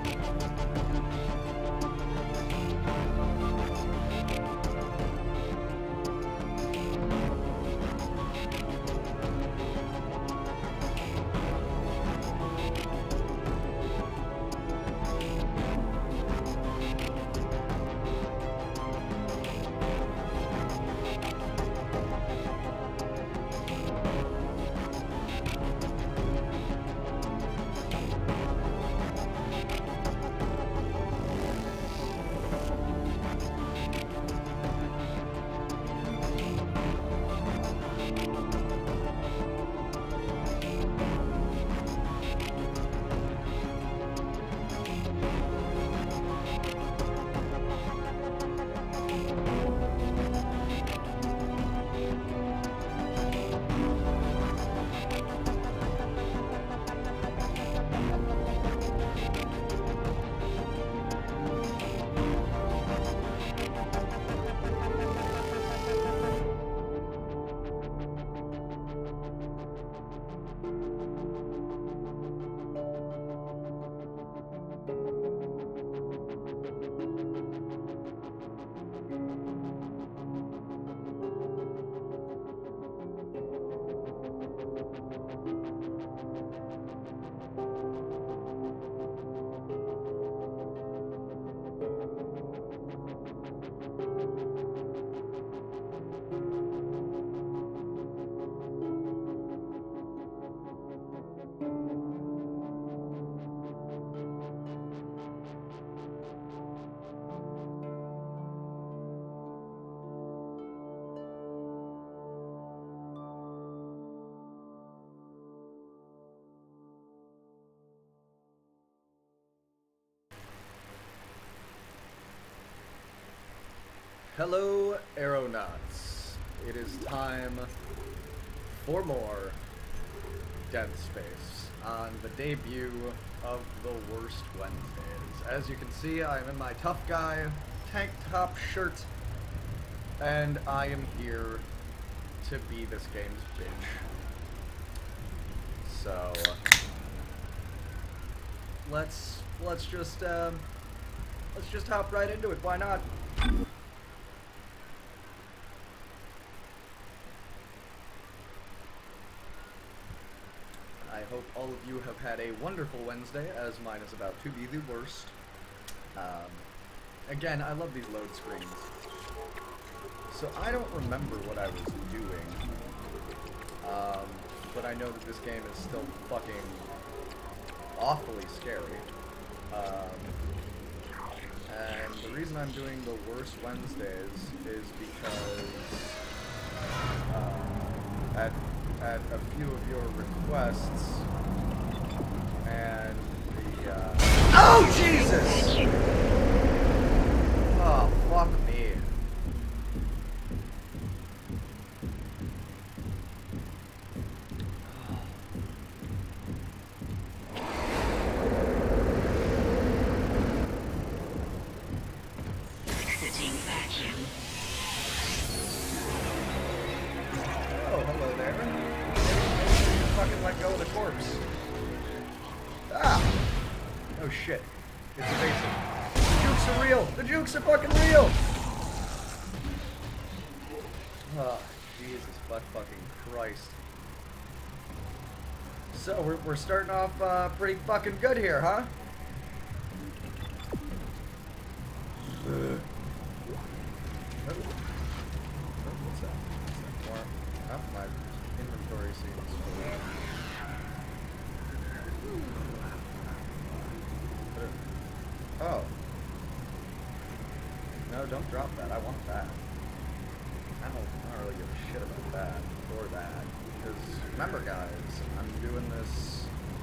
Hello, Aeronauts. It is time for more Dead Space on the debut of the Worst Wednesdays. As you can see, I am in my tough guy tank top shirt, and I am here to be this game's bitch. So let's just hop right into it. Why not? I hope all of you have had a wonderful Wednesday, as mine is about to be the worst. Again, I love these load screens. So I don't remember what I was doing, but I know that this game is still fucking awfully scary. And the reason I'm doing the Worst Wednesdays is because at a few of your requests, and the oh Jesus! Oh fuck me. Oh, hello there. Fucking let go of the corpse. Ah! Oh shit. It's evasive. The jukes are real! The jukes are fucking real! Oh, Jesus fucking Christ. So, we're starting off pretty fucking good here, huh? What's that? More? Half my inventory seems full. Oh. No, don't drop that. I want that. I don't really give a shit about that or that. Because remember, guys, I'm doing this.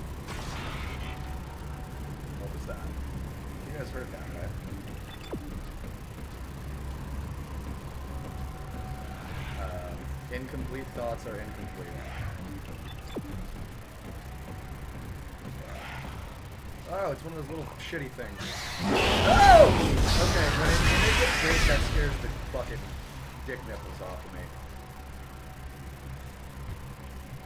What was that? You guys heard that, right? Incomplete thoughts are incomplete. Oh, it's one of those little shitty things. Oh! Okay, when it gets great, that scares the fucking dick nipples off of me.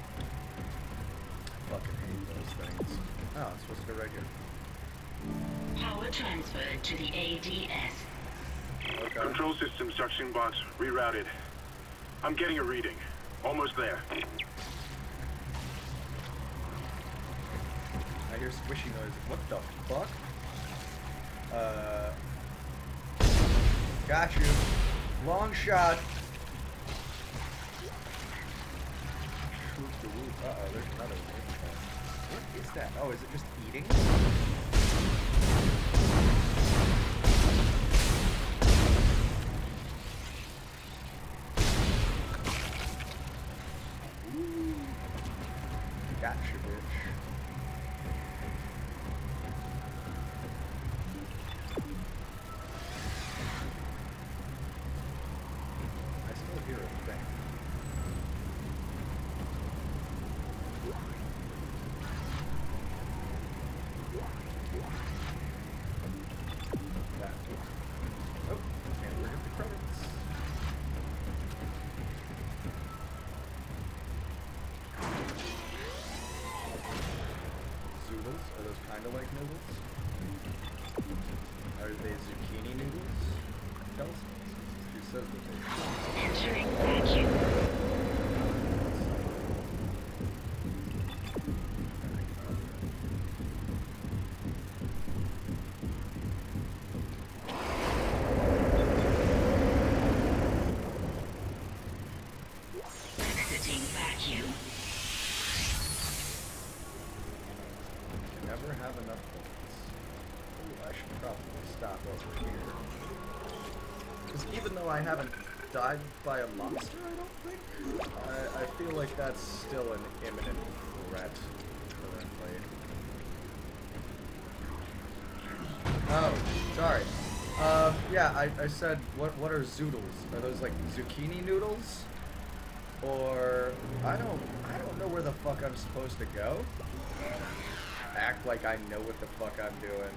I fucking hate those things. Oh, it's supposed to go right here. were transferred to the ADS. Okay. Control system suction box rerouted. I'm getting a reading. Almost there. I hear squishy noises. What the fuck? Got you. Long shot. Uh-oh, there's another one. What is that? Oh, is it just eating? Ooh. Gotcha, bitch. I still hear a thing. That. Oh, and we're at the credits. Zoodles? Are those kind of like noodles? Are they zucchini noodles? Kelsey? She says that they Entering vacuum. Exiting vacuum. can never have enough bullets. Ooh, I should probably stop over here. Because even though I haven't died by a monster, I don't think, I feel like that's still an imminent threat currently. Oh, sorry. Yeah, I said, what are zoodles? Are those like zucchini noodles? Or I don't know where the fuck I'm supposed to go. Act like I know what the fuck I'm doing.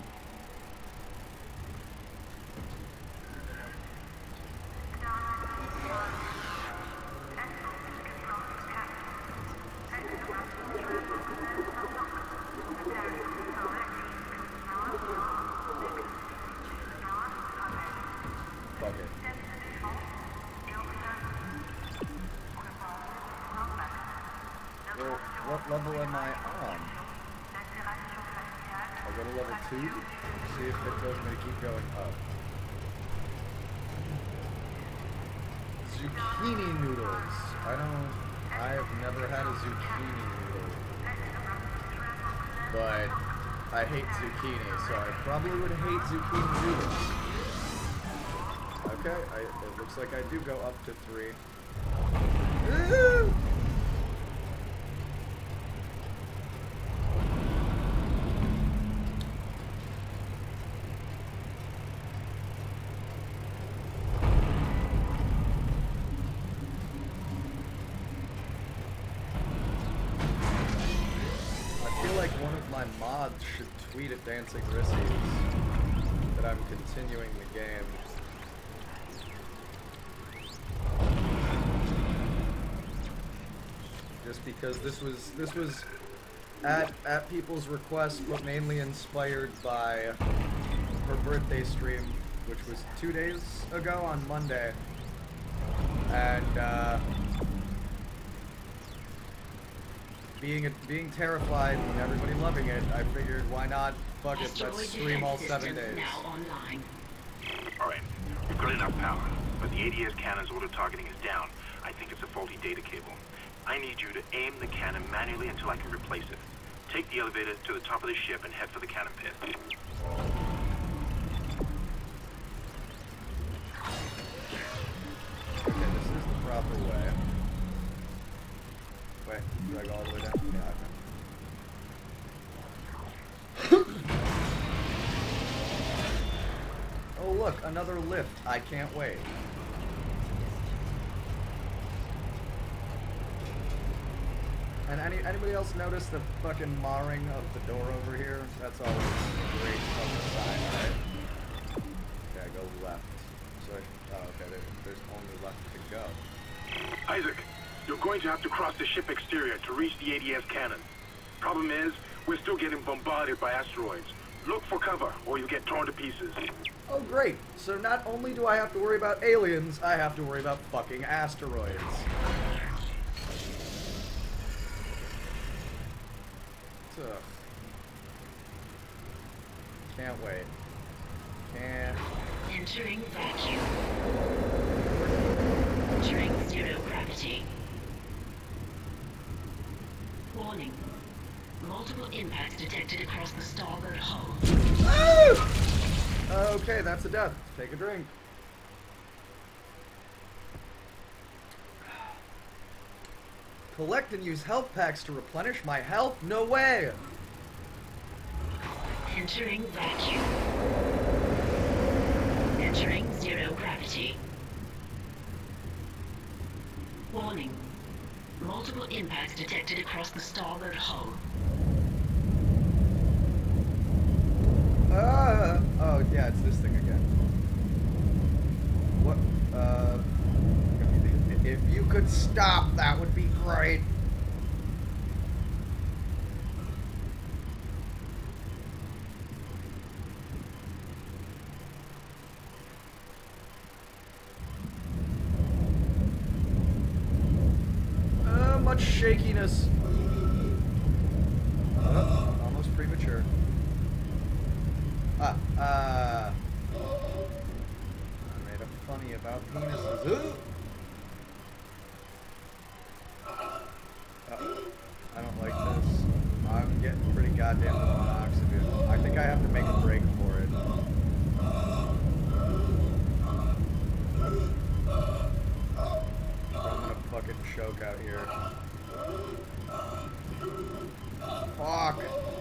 Fuck it. Well, what level am I on? I'll go to level 2, see if it tells me to keep going up. Zucchini noodles. I have never had a zucchini noodle. But I hate zucchini, so I probably would hate zucchini noodles. Okay, it looks like I do go up to 3. Woo! My mods should tweet at Dancing Rissies that I'm continuing the game. Just because this was at people's request, but mainly inspired by her birthday stream, which was 2 days ago on Monday, and being terrified and everybody loving it, I figured why not, fuck it, let's stream all 7 days. Now online. Alright, we've got enough power, but the ADS cannon's auto targeting is down. I think it's a faulty data cable. I need you to aim the cannon manually until I can replace it. Take the elevator to the top of the ship and head for the cannon pit. Okay, this is the proper way. Wait, do I go all the way down? Yeah, okay. Oh look, another lift. I can't wait. And anybody else notice the fucking marring of the door over here? That's always a great fucking sign, right? Okay, go left. So oh, okay, there's only left to go. Isaac, you're going to have to cross the ship exterior to reach the ADS cannon. Problem is, we're still getting bombarded by asteroids. Look for cover, or you'll get torn to pieces. Oh, great. So not only do I have to worry about aliens, I have to worry about fucking asteroids. Ugh. Can't wait. Can't. Entering vacuum. Entering zero gravity. Warning. Multiple impacts detected across the starboard hull. Ah! Okay, that's a death. Take a drink. Collect and use health packs to replenish my health? No way! Entering vacuum. Entering zero gravity. Warning. Multiple impacts detected across the starboard hull. Oh, yeah, it's this thing again. What, if you could stop, that would be great. Much shakiness. Oh, almost premature. I made a funny about penises. I don't like this. I'm getting pretty goddamn low on oxygen. I think I have to make a break for it. I'm gonna fucking choke out here. Fuck.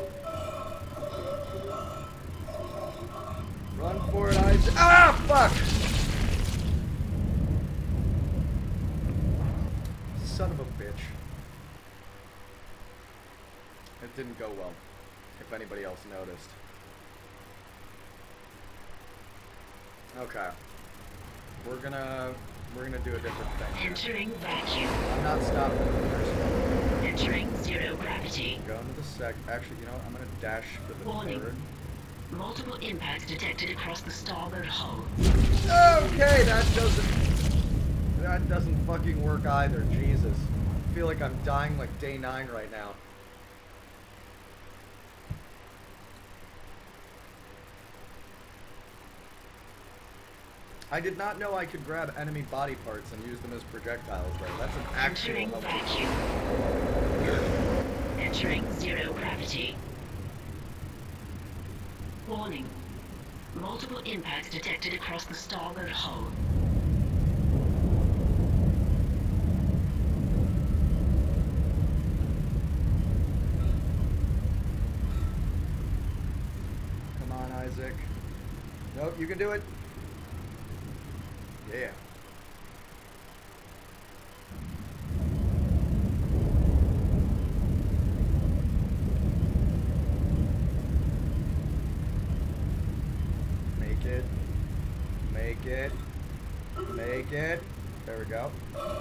Run for it, Isaac. Ah, fuck! Son of a bitch. It didn't go well, if anybody else noticed. Okay. We're gonna do a different thing. Entering vacuum. I'm not stopping the first one. Entering zero gravity. Go into the sec. Actually, you know what? I'm gonna dash for the Warning. third. Multiple impacts detected across the starboard hull. Okay, that doesn't fucking work either. Jesus. I feel like I'm dying like day 9 right now. I did not know I could grab enemy body parts and use them as projectiles, though. That's an actual Entering helpful. vacuum. Entering zero gravity. Warning. Multiple impacts detected across the starboard hull. Come on, Isaac. Nope, you can do it. Yeah. Make it. Make it. Make it. There we go.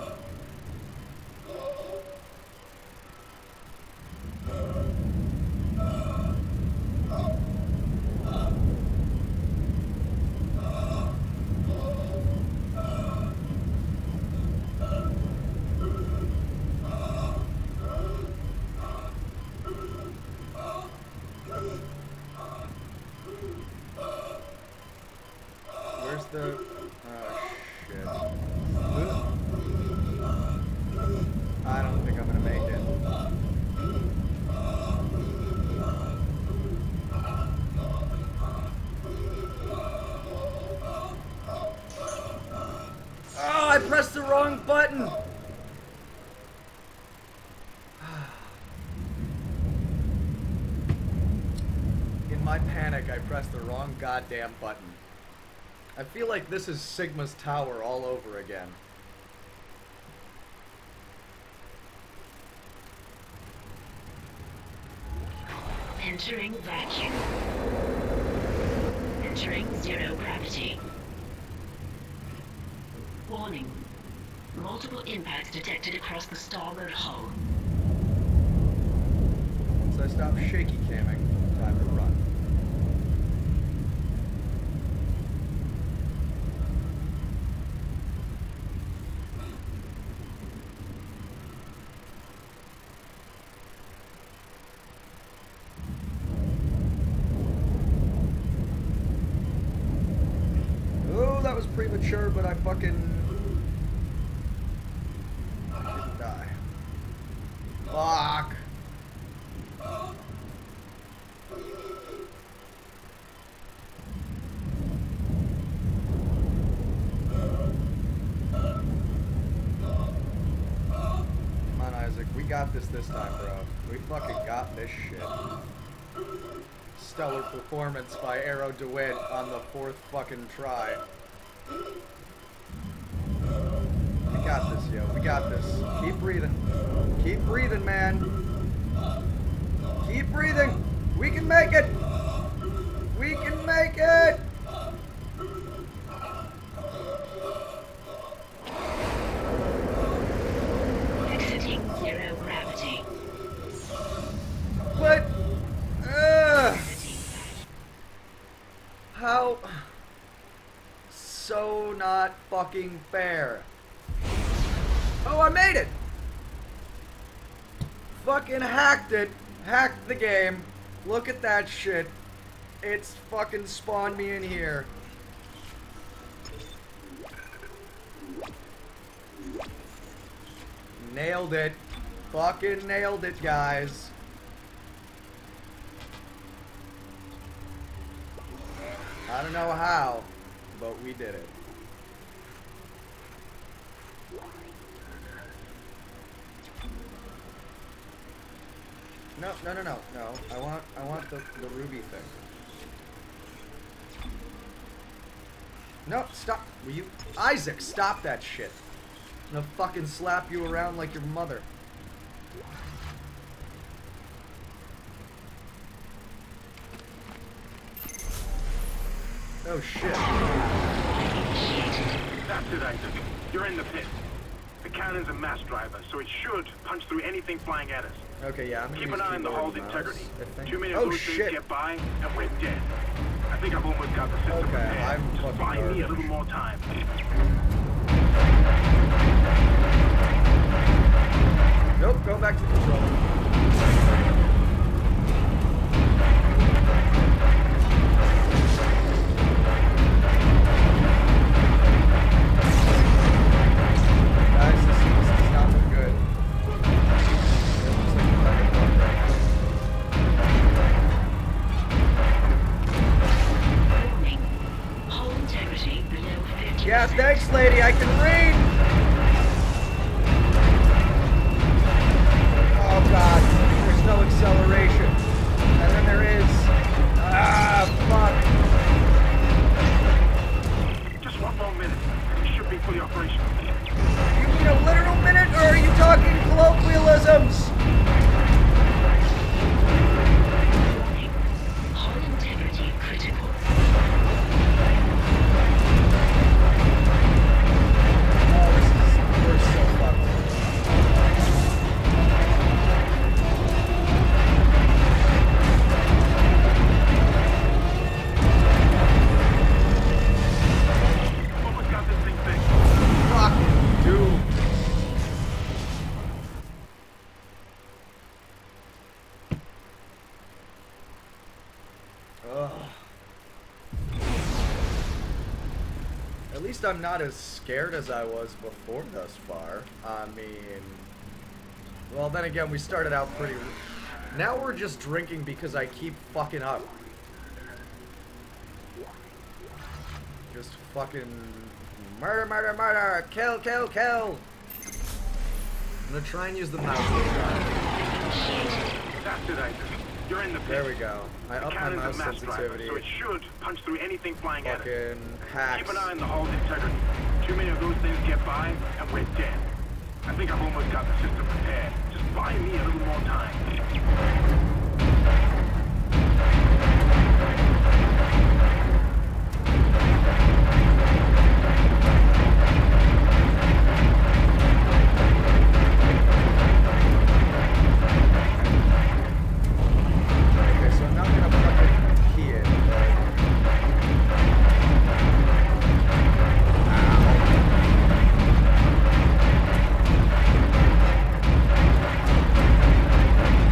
Where's the... Oh, shit. I don't think I'm gonna make it. Oh, I pressed the wrong button! In my panic, I pressed the wrong goddamn button. I feel like this is Sigma's tower all over again. Entering vacuum. Entering zero gravity. Warning. Multiple impacts detected across the starboard hull. Once I stop shaky camming, time to run. mature, but I fucking didn't die. Fuck. Come on, Isaac. We got this time, bro. We fucking got this shit. Stellar performance by Arrow DeWitt on the 4th fucking try. We got this, yo. We got this. Keep breathing. Keep breathing, man. Keep breathing. We can make it. We can make it. Exiting zero gravity. What? How? So not fucking fair. Oh, I made it! Fucking hacked it. Hacked the game. Look at that shit. It's fucking spawned me in here. Nailed it. Fucking nailed it, guys. I don't know how, but we did it. No. I want the ruby thing. No, stop. Will you, Isaac? Stop that shit. I'm gonna fucking slap you around like your mother. Oh shit. That's it, Isaac. You're in the pit. The cannon's a mass driver, so it should punch through anything flying at us. Okay, yeah, I'm gonna Keep use an eye on the keyboard hull's and mouse, integrity. I think. Too many of Oh those things shit. get by, and we're dead. I think I've almost got the system Okay, prepared. I'm Just fucking buy me a garbage. little more time. Nope, go back to the controller. Guys, this is not looking good. It looks like we're fucking fucked right Warning. Hull integrity below 50%. now. Yeah, thanks, lady. I can read. Oh god, there's no acceleration. And then there is. Ah, fuck. Just one more minute. We should be fully operational. You mean a literal minute, or are you talking colloquialisms? Warning. Hull integrity critical. Oh, we're so fucked. Almost got this thing fixed. Fucking dude. Ugh. At least I'm not as scared as I was before thus far. I mean, well, then again, we started out pretty. Now we're just drinking because I keep fucking up. Just fucking murder, murder, murder, kill, kill, kill. I'm gonna try and use the mouse this time. That's it, Isaac. You're in the pit. There we go. I The upped my cannon's mouse a mass driver, sensitivity. so it should punch through anything flying at us. Fucking hacks. Keep an eye on the hull's integrity. Too many of those things get by, and we're dead. I think I've almost got the system prepared. Just buy me a little more time. Okay, so I'm not gonna fucking key it, but... Ow.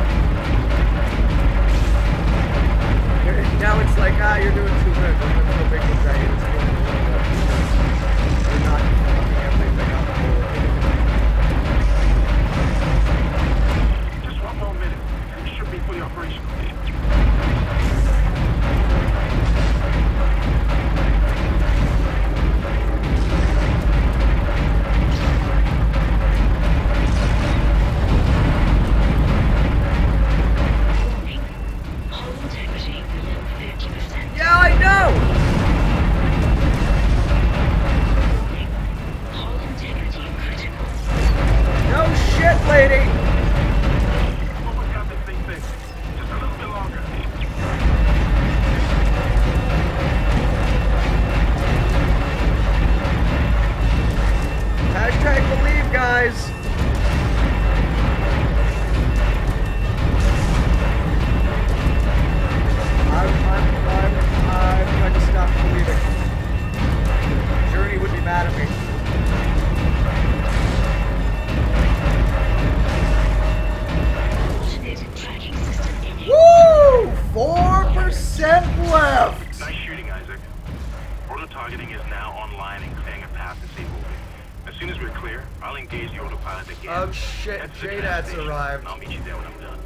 can. Oh shit, Head to the J-Dat's gas station. arrived. I'll meet you there when I'm done.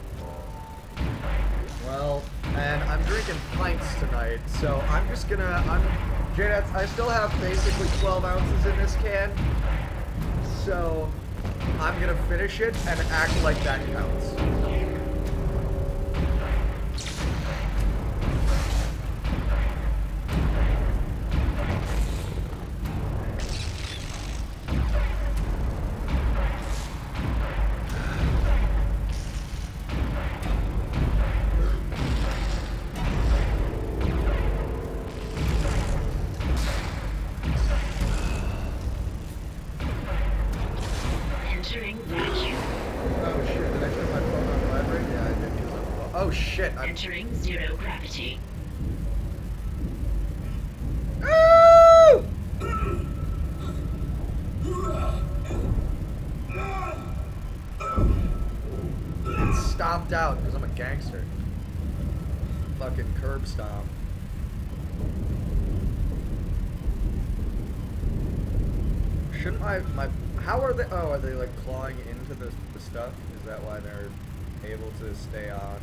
Well, and I'm drinking pints tonight, so I'm just gonna, J-Dat's, I still have basically 12 ounces in this can, so I'm gonna finish it and act like that counts. Entering vacuum. Oh shit, did I turn my phone on vibrate? Yeah, I did. 'Cause oh shit, I'm... Entering zero gravity. Oh! It's stomped out because I'm a gangster. Fucking curb stomp. Shouldn't my how are they? Oh, are they like clawing into the stuff? Is that why they're able to stay on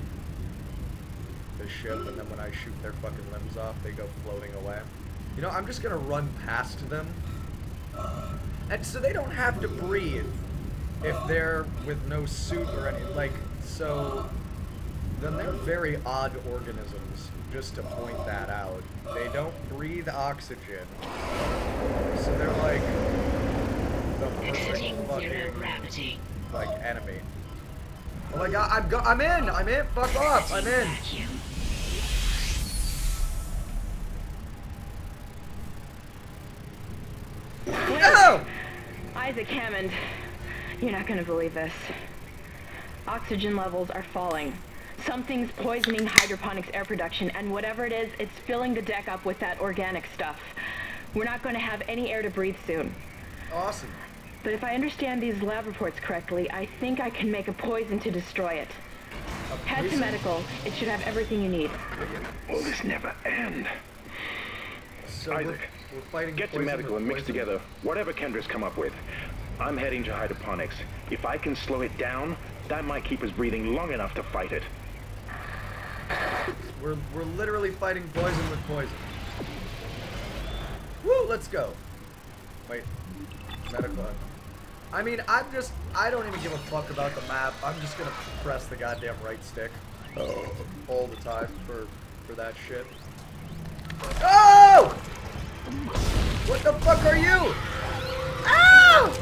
the ship, and then when I shoot their fucking limbs off, they go floating away? You know, I'm just gonna run past them, and so they don't have to breathe if they're with no suit or any like. So then they're very odd organisms. Just to point that out, they don't breathe oxygen, so they're like the Exiting perfect zero fucking gravity. like enemy. Oh my god, I'm in. Fuck off, I'm in. Vacuum. No! Isaac Hammond, you're not gonna believe this. Oxygen levels are falling. Something's poisoning hydroponics air production, and whatever it is, it's filling the deck up with that organic stuff. We're not gonna have any air to breathe soon. Awesome. But if I understand these lab reports correctly, I think I can make a poison to destroy it. Head to poison? medical. It should have everything you need. Will this never end? So Isaac, we're fighting get to poison medical with and mix poison? together whatever Kendra's come up with. I'm heading to hydroponics. If I can slow it down, that might keep us breathing long enough to fight it. We're literally fighting poison with poison. Woo, let's go. Wait, medical. I mean, I don't even give a fuck about the map. I'm just gonna press the goddamn right stick all the time for that shit. Oh! What the fuck are you? Oh!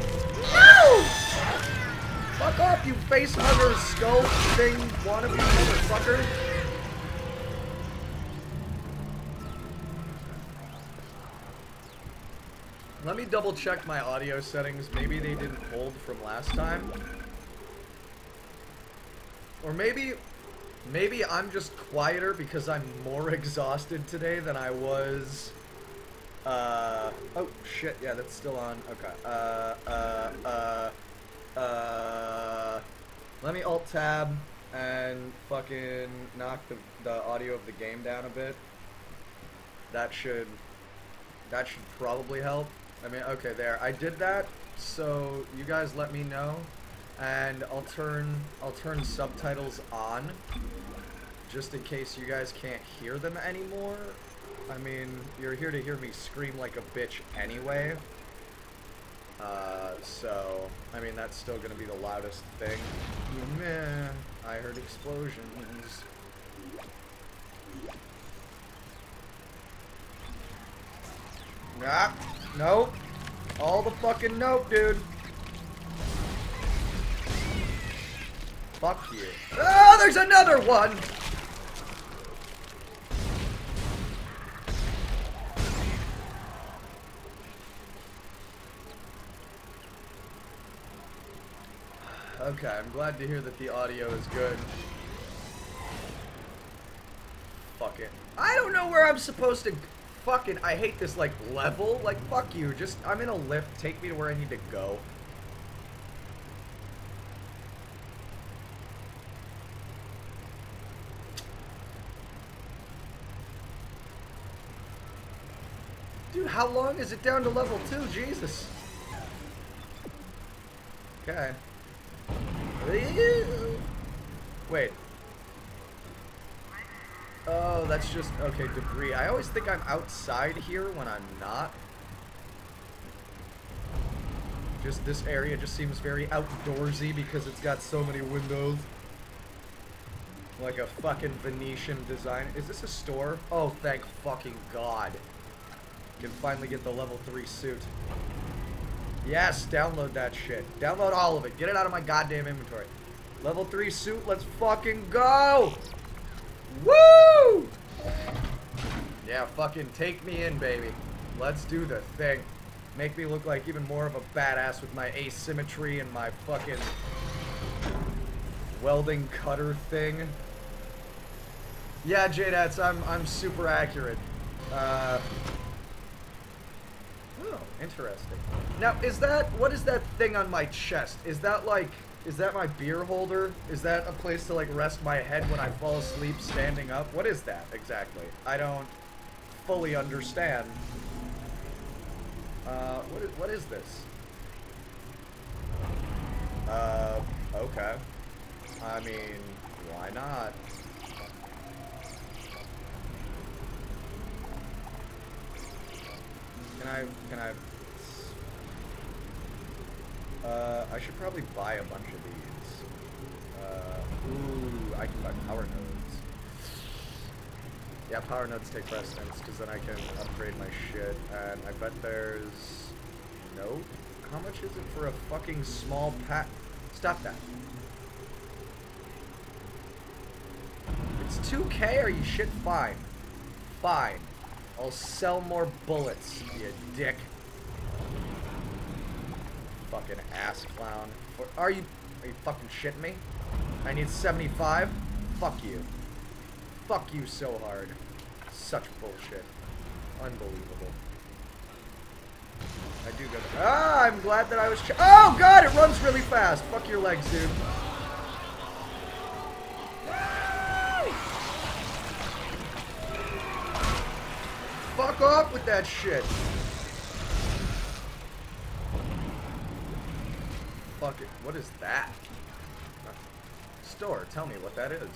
No! Fuck off, you face hugger skull thing wannabe motherfucker. Let me double check my audio settings. Maybe they didn't hold from last time. Or maybe I'm just quieter because I'm more exhausted today than I was. Oh shit, yeah, that's still on. Okay. Let me alt tab and fucking knock the audio of the game down a bit. That should probably help. I mean, okay, there. I did that, so you guys let me know, and I'll turn subtitles on, just in case you guys can't hear them anymore. I mean, you're here to hear me scream like a bitch anyway. So, I mean, that's still gonna be the loudest thing. Meh, I heard explosions. Ah, nope. All the fucking nope, dude. Fuck you. Oh, there's another one! Okay, I'm glad to hear that the audio is good. Fuck it. I don't know where I'm supposed to... Fucking, I hate this, like, level. Like, fuck you. Just, I'm in a lift. Take me to where I need to go. Dude, how long is it down to level 2? Jesus. Okay. Wait. Oh, that's just, okay, debris. I always think I'm outside here when I'm not. Just this area just seems very outdoorsy because it's got so many windows. Like a fucking Venetian design. Is this a store? Oh, thank fucking God. Can finally get the level 3 suit. Yes, download that shit. Download all of it. Get it out of my goddamn inventory. Level 3 suit, let's fucking go! Woo! Yeah, fucking take me in, baby. Let's do the thing. Make me look like even more of a badass with my asymmetry and my fucking welding cutter thing. Yeah, J-Dats, I'm super accurate. Oh, interesting. Now, what is that thing on my chest? Is that my beer holder? Is that a place to, like, rest my head when I fall asleep standing up? What is that, exactly? I don't fully understand. What is this? Okay. I mean, why not? I should probably buy a bunch of these. Ooh, I can buy power nodes. Yeah, power nodes take precedence, because then I can upgrade my shit, and I bet there's... Nope. How much is it for a fucking small pack? Stop that. It's 2K, are you shit? Fine. Fine. I'll sell more bullets, you dick. Fucking ass clown. Are you fucking shitting me? I need 75? Fuck you. Fuck you so hard. Such bullshit. Unbelievable. I do go. Ah, I'm glad that I was. Oh god, it runs really fast. Fuck your legs, dude. Fuck off with that shit. Fuck it. What is that? Store. Tell me what that is.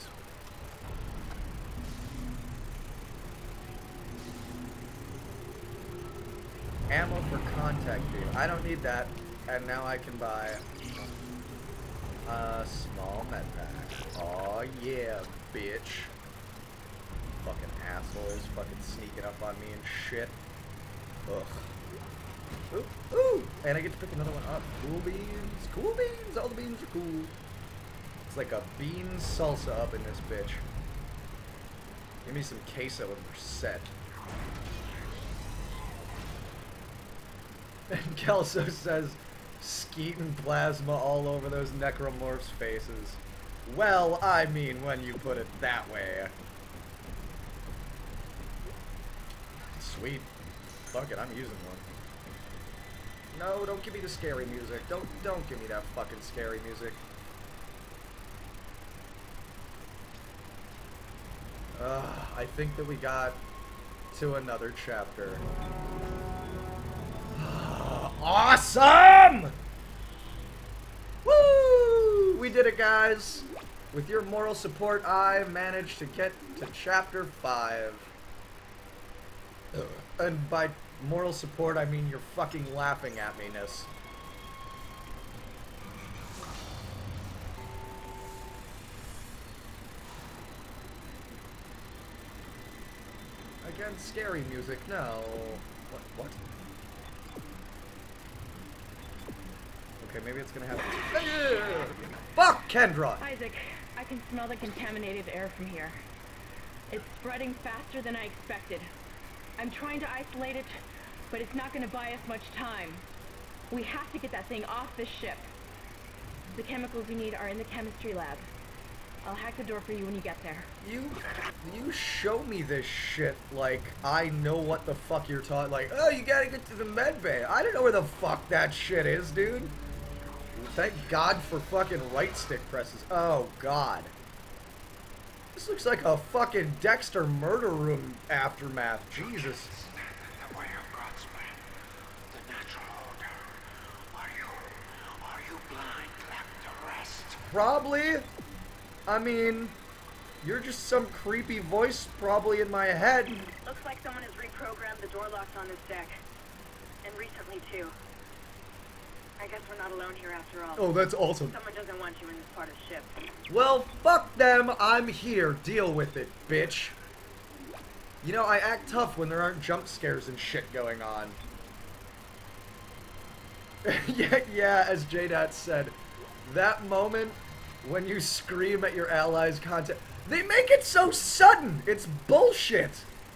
Ammo for contact beam. I don't need that. And now I can buy a small med pack. Aw yeah, bitch. Fucking assholes. Fucking sneaking up on me and shit. Ugh. Ooh, ooh! And I get to pick another one up. Cool beans. Cool beans! All the beans are cool. It's like a bean salsa up in this bitch. Give me some queso and we're set. And Kelso says, skeet and plasma all over those necromorphs' faces. Well, I mean, when you put it that way. Sweet. Fuck it, I'm using one. No, don't give me the scary music. Don't give me that fucking scary music. I think that we got to another chapter. Awesome! Woo! We did it, guys. With your moral support, I managed to get to chapter 5. And by moral support, I mean you're fucking laughing at me-ness. Again, scary music. No. What? Okay, maybe it's gonna happen. Fuck, Kendra! Isaac, I can smell the contaminated air from here. It's spreading faster than I expected. I'm trying to isolate it, but it's not going to buy us much time. We have to get that thing off this ship. The chemicals we need are in the chemistry lab. I'll hack the door for you when you get there. You show me this shit like I know what the fuck you're talking. Like, oh, you gotta get to the med bay. I don't know where the fuck that shit is, dude. Thank God for fucking right stick presses. Oh God. This looks like a fucking Dexter murder room aftermath. Jesus. The way of God's plan, the natural order. Are you blind? Probably. I mean, you're just some creepy voice probably in my head. Looks like someone has reprogrammed the door locks on this deck. And recently, too. I guess we're not alone here after all. Oh, that's awesome. Someone doesn't want you in this part of the ship. Well, fuck them. I'm here. Deal with it, bitch. You know, I act tough when there aren't jump scares and shit going on. yeah, as JDat said, that moment when you scream at your allies' content, they make it so sudden. It's bullshit.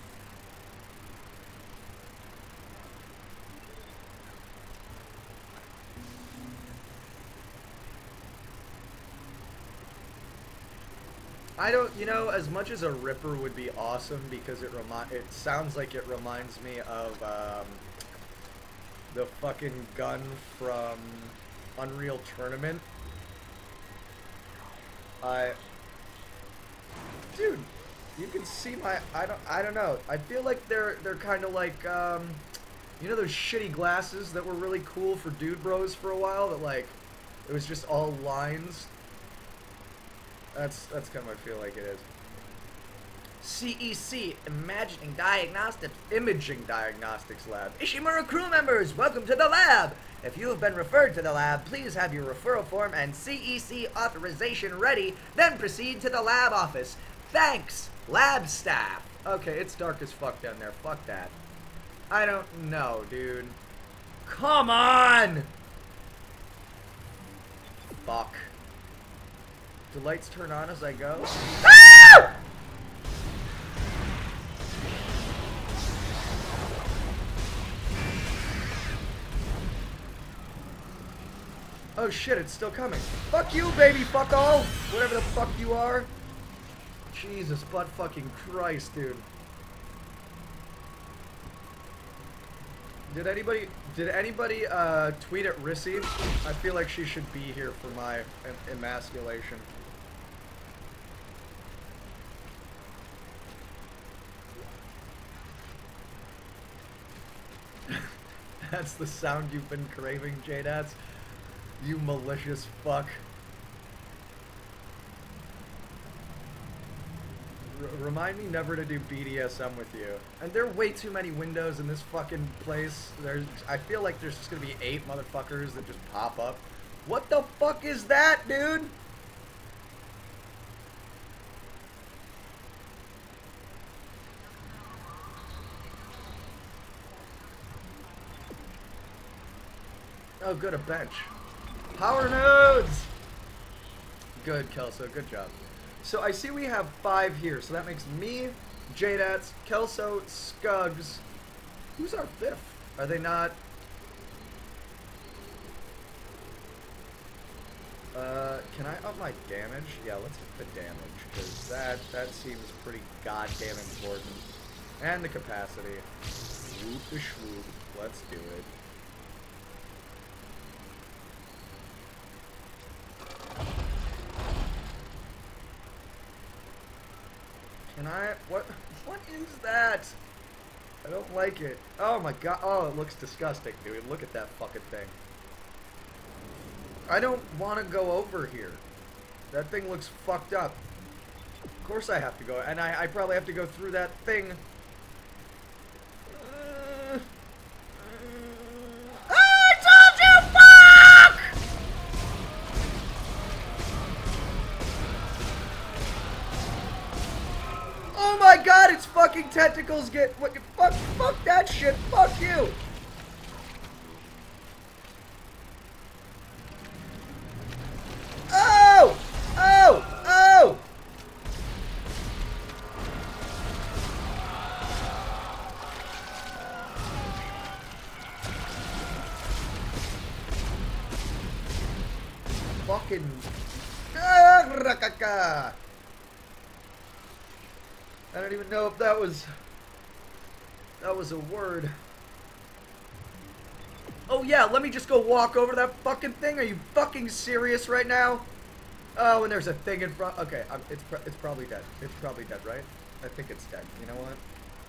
I don't, you know, as much as a Ripper would be awesome because it sounds like it reminds me of the fucking gun from Unreal Tournament. Dude, you can see my, I don't know. I feel like they're kind of like, you know those shitty glasses that were really cool for Dude Bros for a while that like, it was just all lines? That's kind of what I feel like it is. CEC, Imaging Diagnostics Lab. Ishimura crew members, welcome to the lab! If you have been referred to the lab, please have your referral form and CEC authorization ready, then proceed to the lab office. Thanks, lab staff. Okay, it's dark as fuck down there. Fuck that. I don't know, dude. Come on! Fuck. Do lights turn on as I go? Ah! Oh shit, it's still coming. Fuck you, baby, fuck all! Whatever the fuck you are. Jesus, butt fucking Christ, dude. Did anybody tweet at Rissy? I feel like she should be here for my emasculation. That's the sound you've been craving, J-Dats? You malicious fuck. Remind me never to do BDSM with you. And there are way too many windows in this fucking place. I feel like there's just gonna be 8 motherfuckers that just pop up. What the fuck is that, dude? Oh, good, a bench. Power nodes! Good, Kelso, good job. So I see we have 5 here, so that makes me, J-Dats, Kelso, Scuggs. Who's our 5th? Are they not? Can I up my damage? Yeah, let's hit the damage, because that seems pretty goddamn important. And the capacity. Swoop the swoop. Let's do it. Can I? What is that? I don't like it. Oh my god. Oh, it looks disgusting, dude. Look at that fucking thing. I don't want to go over here. That thing looks fucked up. Of course I have to go. And I probably have to go through that thing. I told you, fuck! Oh my god, its fucking tentacles get what? Fuck that shit. Fuck you. Oh! Oh! Oh! Fucking rakaka. I don't even know if that was a word. Oh yeah, let me just go walk over that fucking thing. Are you fucking serious right now? Oh, and there's a thing in front. Okay, it's probably dead. It's probably dead, right? I think it's dead. You know what?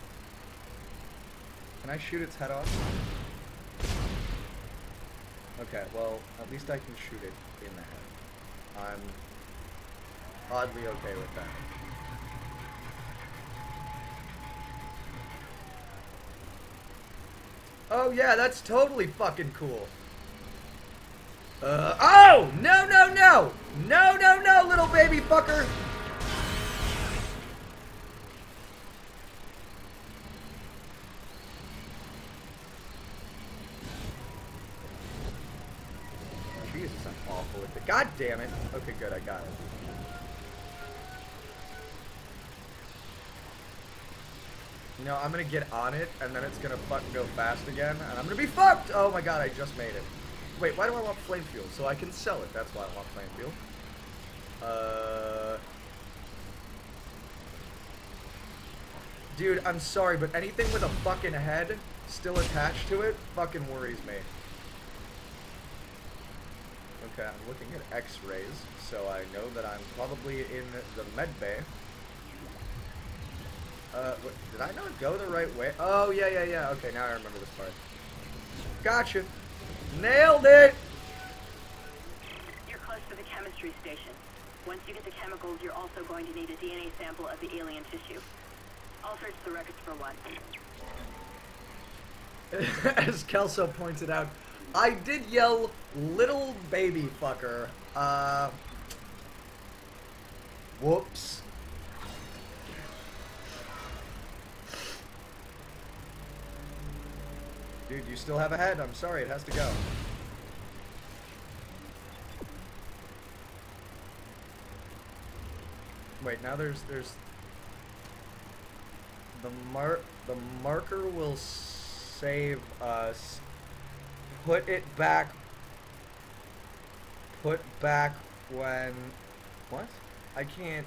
Can I shoot its head off? Okay, well, at least I can shoot it in the head. I'm oddly okay with that. Oh yeah, that's totally fucking cool. Oh! No, no, no! No, no, no, little baby fucker! Jesus, I'm awful with it. God damn it. Okay, good, I got it. You know, I'm gonna get on it, and then it's gonna fucking go fast again, and I'm gonna be fucked! Oh my god, I just made it. Wait, why do I want flame fuel? So I can sell it, that's why I want flame fuel. Dude, I'm sorry, but anything with a fucking head still attached to it fucking worries me. Okay, I'm looking at x-rays, so I know that I'm probably in the med bay. What, did I not go the right way? Oh, yeah, yeah, yeah. Okay, now I remember this part. Gotcha. Nailed it! You're close to the chemistry station. Once you get the chemicals, you're also going to need a DNA sample of the alien tissue. I'll search the records for one. As Kelso pointed out, I did yell, little baby fucker. Whoops. Dude, you still have a head. I'm sorry, it has to go. Wait, now there's the marker will save us. Put back when what? I can't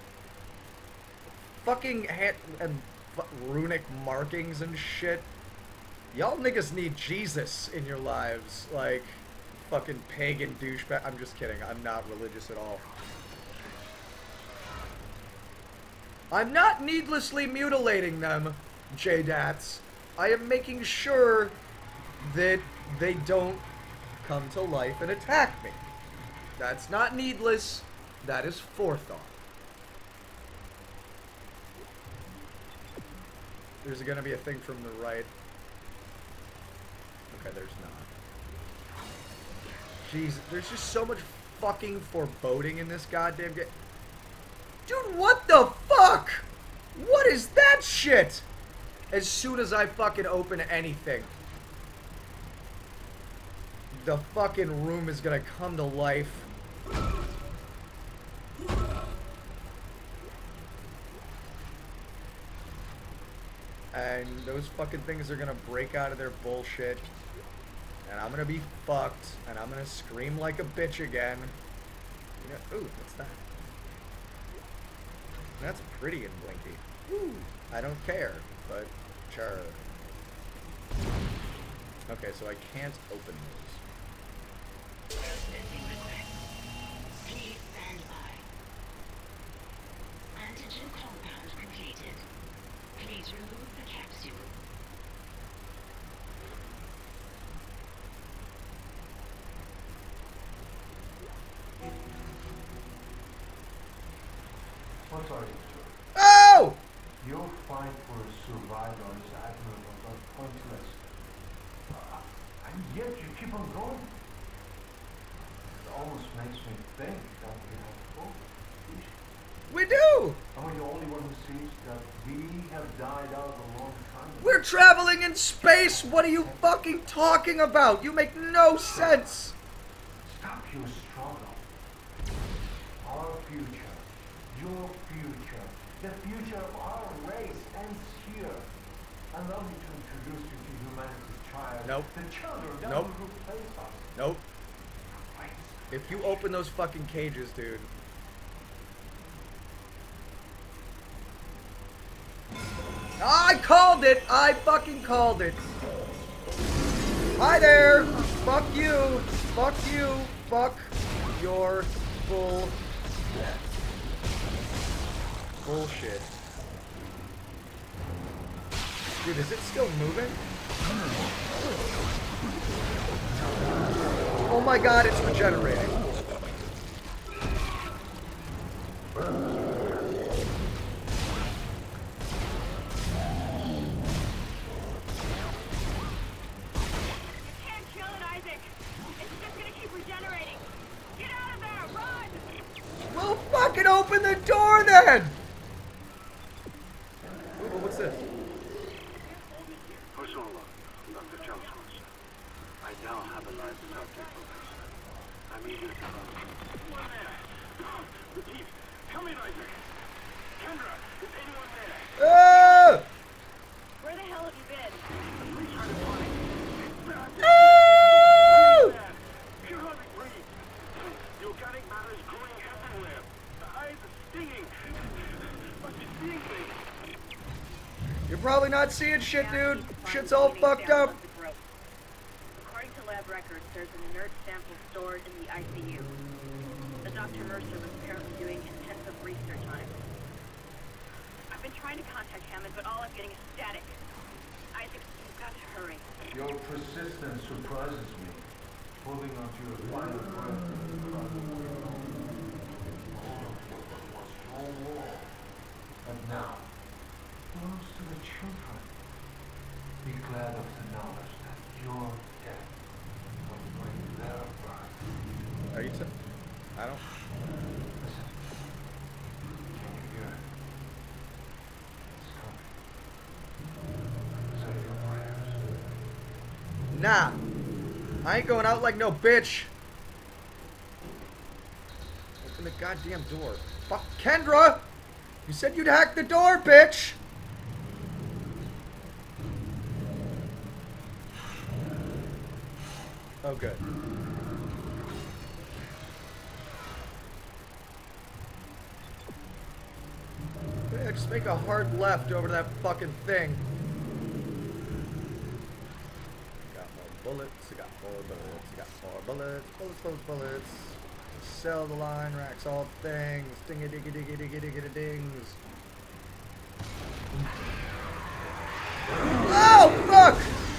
fucking and runic markings and shit. Y'all niggas need Jesus in your lives, like fucking pagan douchebag. I'm just kidding. I'm not religious at all. I'm not needlessly mutilating them, J-Dats. I am making sure that they don't come to life and attack me. That's not needless. That is forethought. There's gonna be a thing from the right. Okay, there's not. Jeez, there's just so much fucking foreboding in this goddamn game. Dude, what the fuck? What is that shit? As soon as I fucking open anything, the fucking room is gonna come to life. And those fucking things are gonna break out of their bullshit. And I'm gonna be fucked. And I'm gonna scream like a bitch again. You know, ooh, what's that? That's pretty and blinky. Ooh, I don't care, but sure. Okay, so I can't open those. Processing request. Please stand by. Antigen compound completed. Please remove the capsule. What are you doing? Oh! Your fight for survival is admirable but pointless. And yet you keep on going. It almost makes me think that we have hope. We do! Am I the only one who sees that we have died out a long time ago? We're traveling in space! What are you fucking talking about? You make no sense! Stop your struggle. Our future, your future, the future of our race ends here. Allow me to introduce you to humanity's child. Nope. The children that Nope. will replace us. Nope. Wait. If you open those fucking cages, dude. I called it! I fucking called it! Hi there! Fuck you! Fuck you! Fuck your bullshit. Dude, is it still moving? Oh my god, it's regenerating. Can't kill it, Isaac. It's just gonna keep regenerating. Get out of there, run! Well, fucking open the door then! Ooh, what's this? For so long, Dr. Johnson. I now have a life subject, Professor. I'm eager to help. Anyone there? Repeat. Come in, Isaac. Kendra, is anyone there? Ah! Where the hell have you been? Please try to find. Ah! You hardly breathe. The organic matter is growing everywhere. The eyes are stinging. Must be seeing things. You're probably not seeing shit, dude. Shit's all fucked up. According to lab records, there's an inert sample stored in the ICU. The Dr. Mercer was apparently doing intensive research on it. I've been trying to contact Hammond, but all I'm getting is static. Isaac, you've got to hurry. Your persistence surprises me. Holding on to your final breath. All of what was your war. And now, close to the children. Be glad of the knowledge that your death will bring their birth. Are you I don't... Listen. Can you hear it? It's coming. Say your prayers. Nah. I ain't going out like no bitch. Open the goddamn door. Fuck, Kendra! You said you'd hack the door, bitch! Oh, good. Yeah, just make a hard left over to that fucking thing. Got more bullets, I got more bullets, I got more bullets, bullets. Sell the line racks, all things. Dingy diggy diggy diggy diggy dings. Oh, fuck!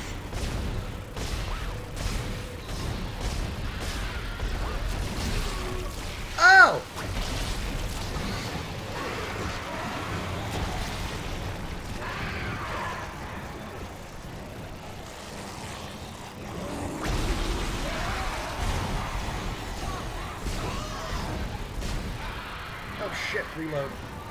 Ow! Oh shit, reload.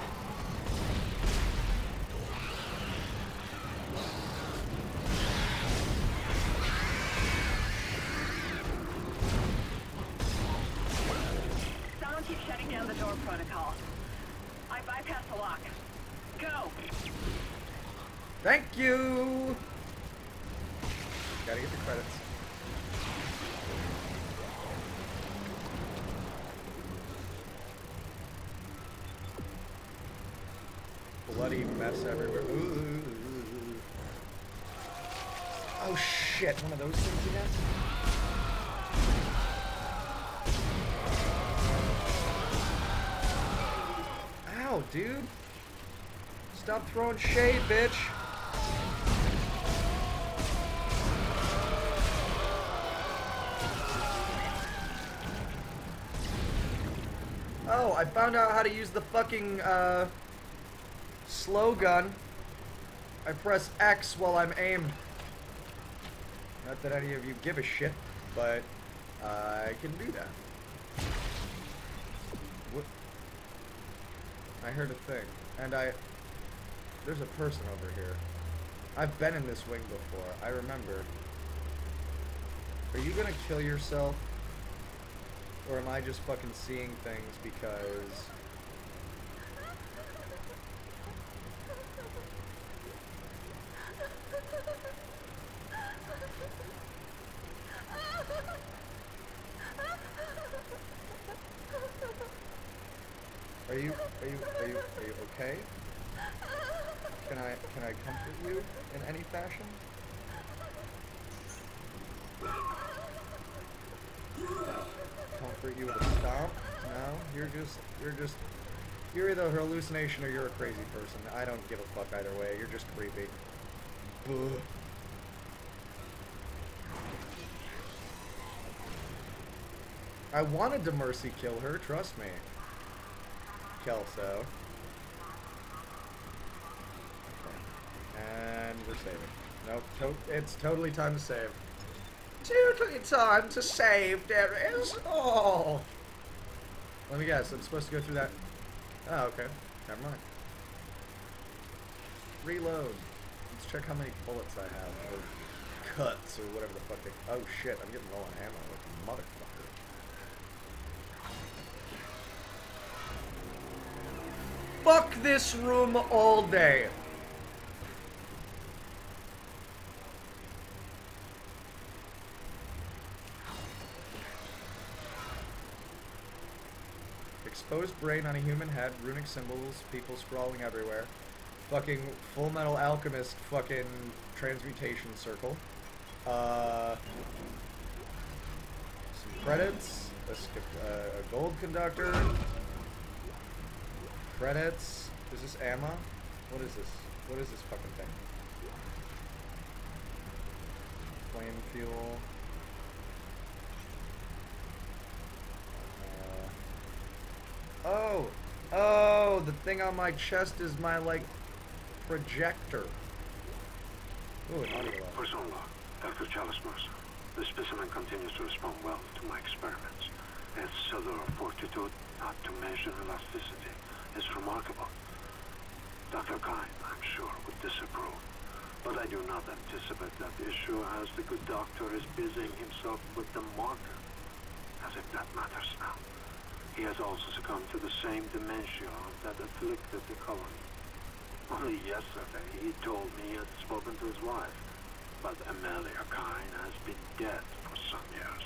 Someone keeps shutting down the door protocol. I bypassed the lock. Go! Thank you! Gotta get the credits. Bloody mess everywhere. Ooh. Oh shit, one of those things again? Ow, dude. Stop throwing shade, bitch. Oh, I found out how to use the fucking, slow gun. I press X while I'm aimed. Not that any of you give a shit, but I can do that. What? I heard a thing, and there's a person over here. I've been in this wing before, I remember. Are you gonna kill yourself? Or am I just fucking seeing things because... Are you okay? Can I comfort you in any fashion? Comfort you with a stomp? No? You're either a hallucination or you're a crazy person. I don't give a fuck either way. You're just creepy. Ugh. I wanted to mercy kill her, trust me. Kelso. Okay. And we're saving. Nope, it's totally time to save. Totally time to save, there is. Oh! Let me guess, I'm supposed to go through that. Oh, okay. Never mind. Reload. Let's check how many bullets I have. Or cuts, or whatever the fuck they... Oh shit, I'm getting low on ammo like a motherfucker. Fuck this room all day. Exposed brain on a human head, runic symbols, people sprawling everywhere. Fucking Full Metal Alchemist fucking transmutation circle. Some credits, a gold conductor. Credits. Is this ammo? What is this? What is this fucking thing? Flame fuel. Oh, the thing on my chest is my, like, projector. Ooh, an audio log. Personal log, Dr. Chalice Mercer. The specimen continues to respond well to my experiments. Its cellular fortitude, not to mention elasticity, is remarkable. Dr. Kine, I'm sure, would disapprove. But I do not anticipate that issue as the good doctor is busying himself with the marker. As if that matters now. He has also succumbed to the same dementia that afflicted the colony. Only yesterday he told me he had spoken to his wife, but Amelia Kine has been dead for some years.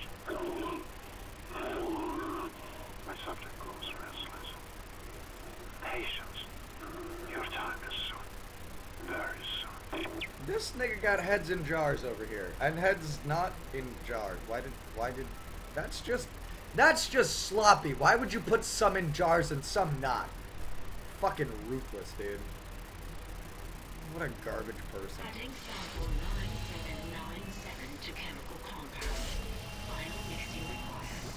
My subject grows restless. Patience. Your time is soon. Very soon. This nigga got heads in jars over here, and heads not in jars. Why did? That's just sloppy. Why would you put some in jars and some not? Fucking ruthless, dude. What a garbage person. Adding sample 9797 to chemical compound. Final mixing required.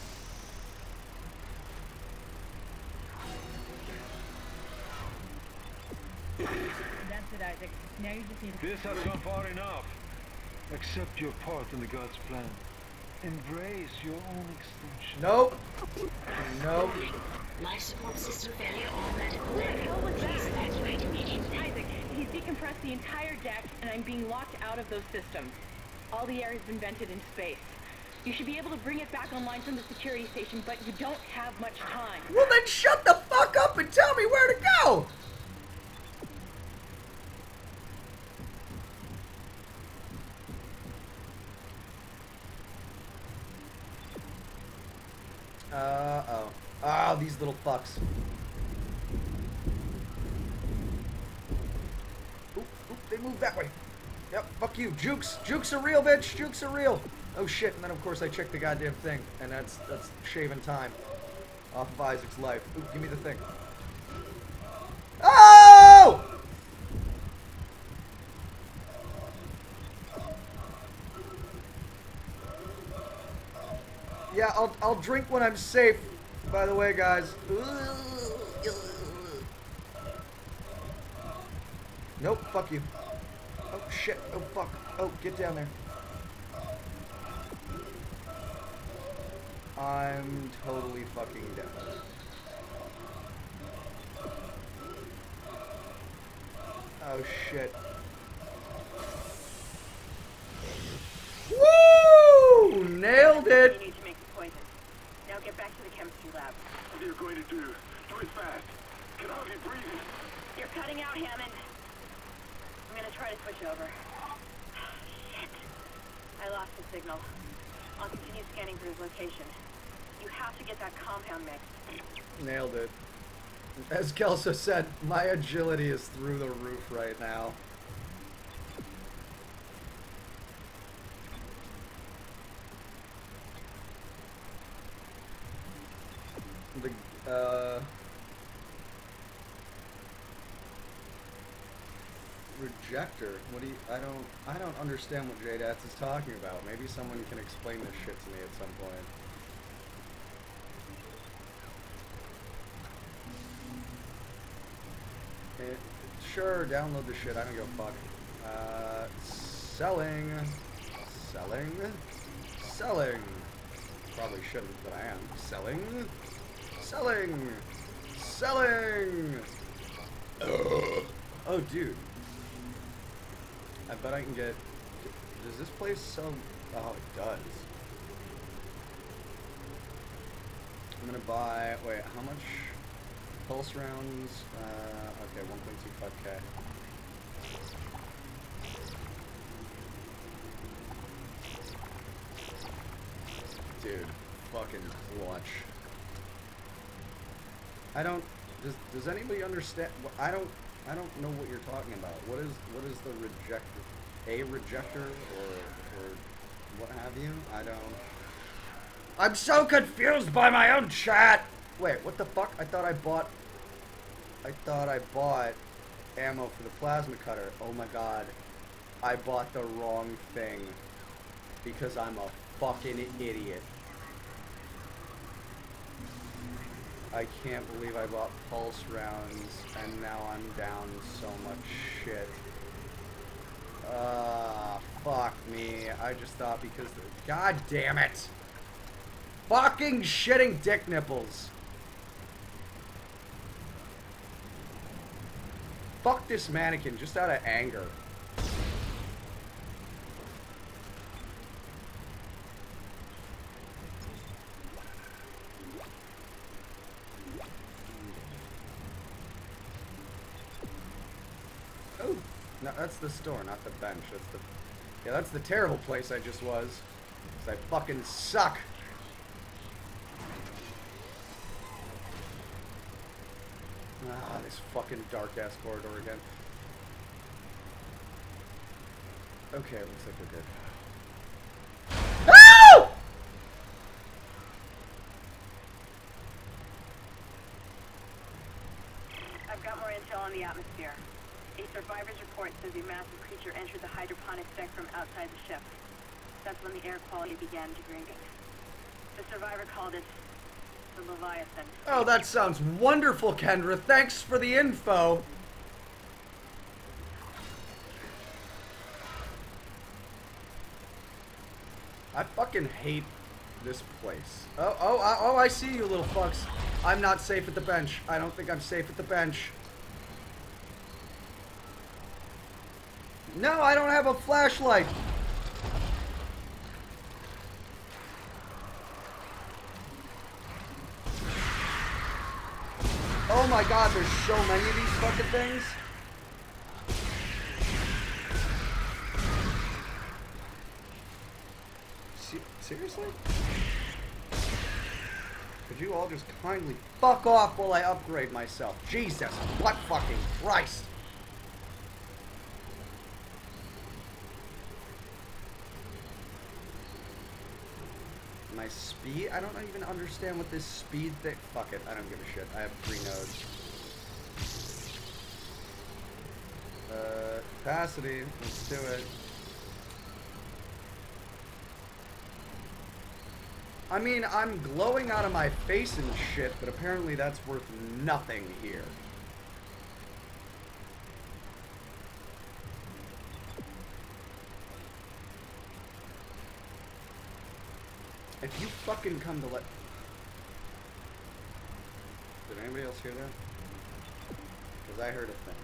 That's it, Isaac. Now you just need to... This has gone far enough. Accept your part in the God's plan. Embrace your own extinction. Nope. Nope. Life support system failure on medical deck. hell was that? Please evacuate immediately. Isaac, he's decompressed the entire deck, and I'm being locked out of those systems. All the air has been vented in space. You should be able to bring it back online from the security station, but you don't have much time. Well then shut the fuck up and tell me where to go! Uh-oh. Oh, these little fucks. Oop, oop, they move that way. Yep, fuck you. Jukes. Jukes are real, bitch. Jukes are real. Oh shit, and then of course I checked the goddamn thing, and that's shaving time off of Isaac's life. Ooh, give me the thing. Oh! Yeah, I'll drink when I'm safe, by the way, guys. Nope, fuck you. Oh shit, oh fuck. Oh, get down there. I'm totally fucking dead. Oh shit. Woo! Nailed it! You need to make the poison. Now get back to the chemistry lab. What are you going to do? Do it fast. Can hardly breathe. You're cutting out, Hammond. I'm gonna try to switch over. Shit. I lost the signal. I'll continue scanning for his location. You have to get that compound mixed. Nailed it. As Kelso said, my agility is through the roof right now. The, Rejector? What do you, I don't understand what J-Dats is talking about. Maybe someone can explain this shit to me at some point. Sure, download the shit. I don't give a fuck. Selling. Selling. Selling. Probably shouldn't, but I am. Selling. Selling. Selling. Oh, dude. I bet I can get... Does this place sell... Oh, it does. I'm gonna buy... Wait, how much? Pulse rounds? Okay, 1.25k. Dude, fucking clutch. I don't... Does anybody understand? I don't know what you're talking about. What is the rejector? A rejector or what have you? I don't... I'm so confused by my own chat! Wait, what the fuck? I thought I bought ammo for the plasma cutter. Oh my god. I bought the wrong thing. Because I'm a fucking idiot. I can't believe I bought pulse rounds and now I'm down so much shit. Fuck me. I just thought because... God damn it! Fucking shitting dick nipples! Fuck this mannequin just out of anger. Oh, no, that's the store, not the bench. That's the... Yeah, that's the terrible place I just was. 'Cause I fucking suck. Ah, this fucking dark-ass corridor again. Okay, it looks like we're good. No! I've got more intel on the atmosphere. A survivor's report says a massive creature entered the hydroponics deck from outside the ship. That's when the air quality began degrading. The survivor called it the Leviathan. Oh, that sounds wonderful, Kendra. Thanks for the info. I fucking hate this place. Oh, I see you little fucks. I'm not safe at the bench. I don't think I'm safe at the bench. No, I don't have a flashlight. Oh my god, there's so many of these fucking things. Seriously? Could you all just kindly fuck off while I upgrade myself? Jesus, what fucking Christ! My speed? I don't even understand what this speed thing... Fuck it, I don't give a shit. I have 3 nodes. Capacity. Let's do it. I mean, I'm glowing out of my face and shit, but apparently that's worth nothing here. If you fucking come to let... Did anybody else hear that? Because I heard a thing.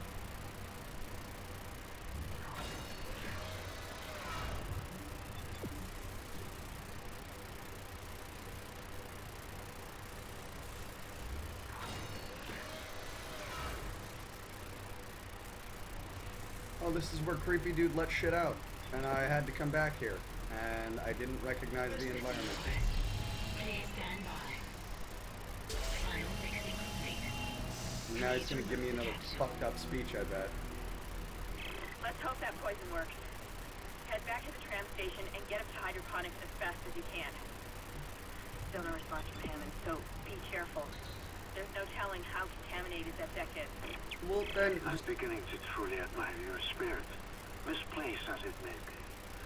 Oh, this is where creepy dude let shit out. And I had to come back here. And I didn't recognize the environment. Please stand by. Final fixing complete. Now he's gonna give me another fucked up speech, I bet. Let's hope that poison works. Head back to the tram station and get up to hydroponics as fast as you can. Still no response from Hammond, so be careful. There's no telling how contaminated that deck is. Well then, I'm beginning to truly admire your spirit, misplaced as it may be.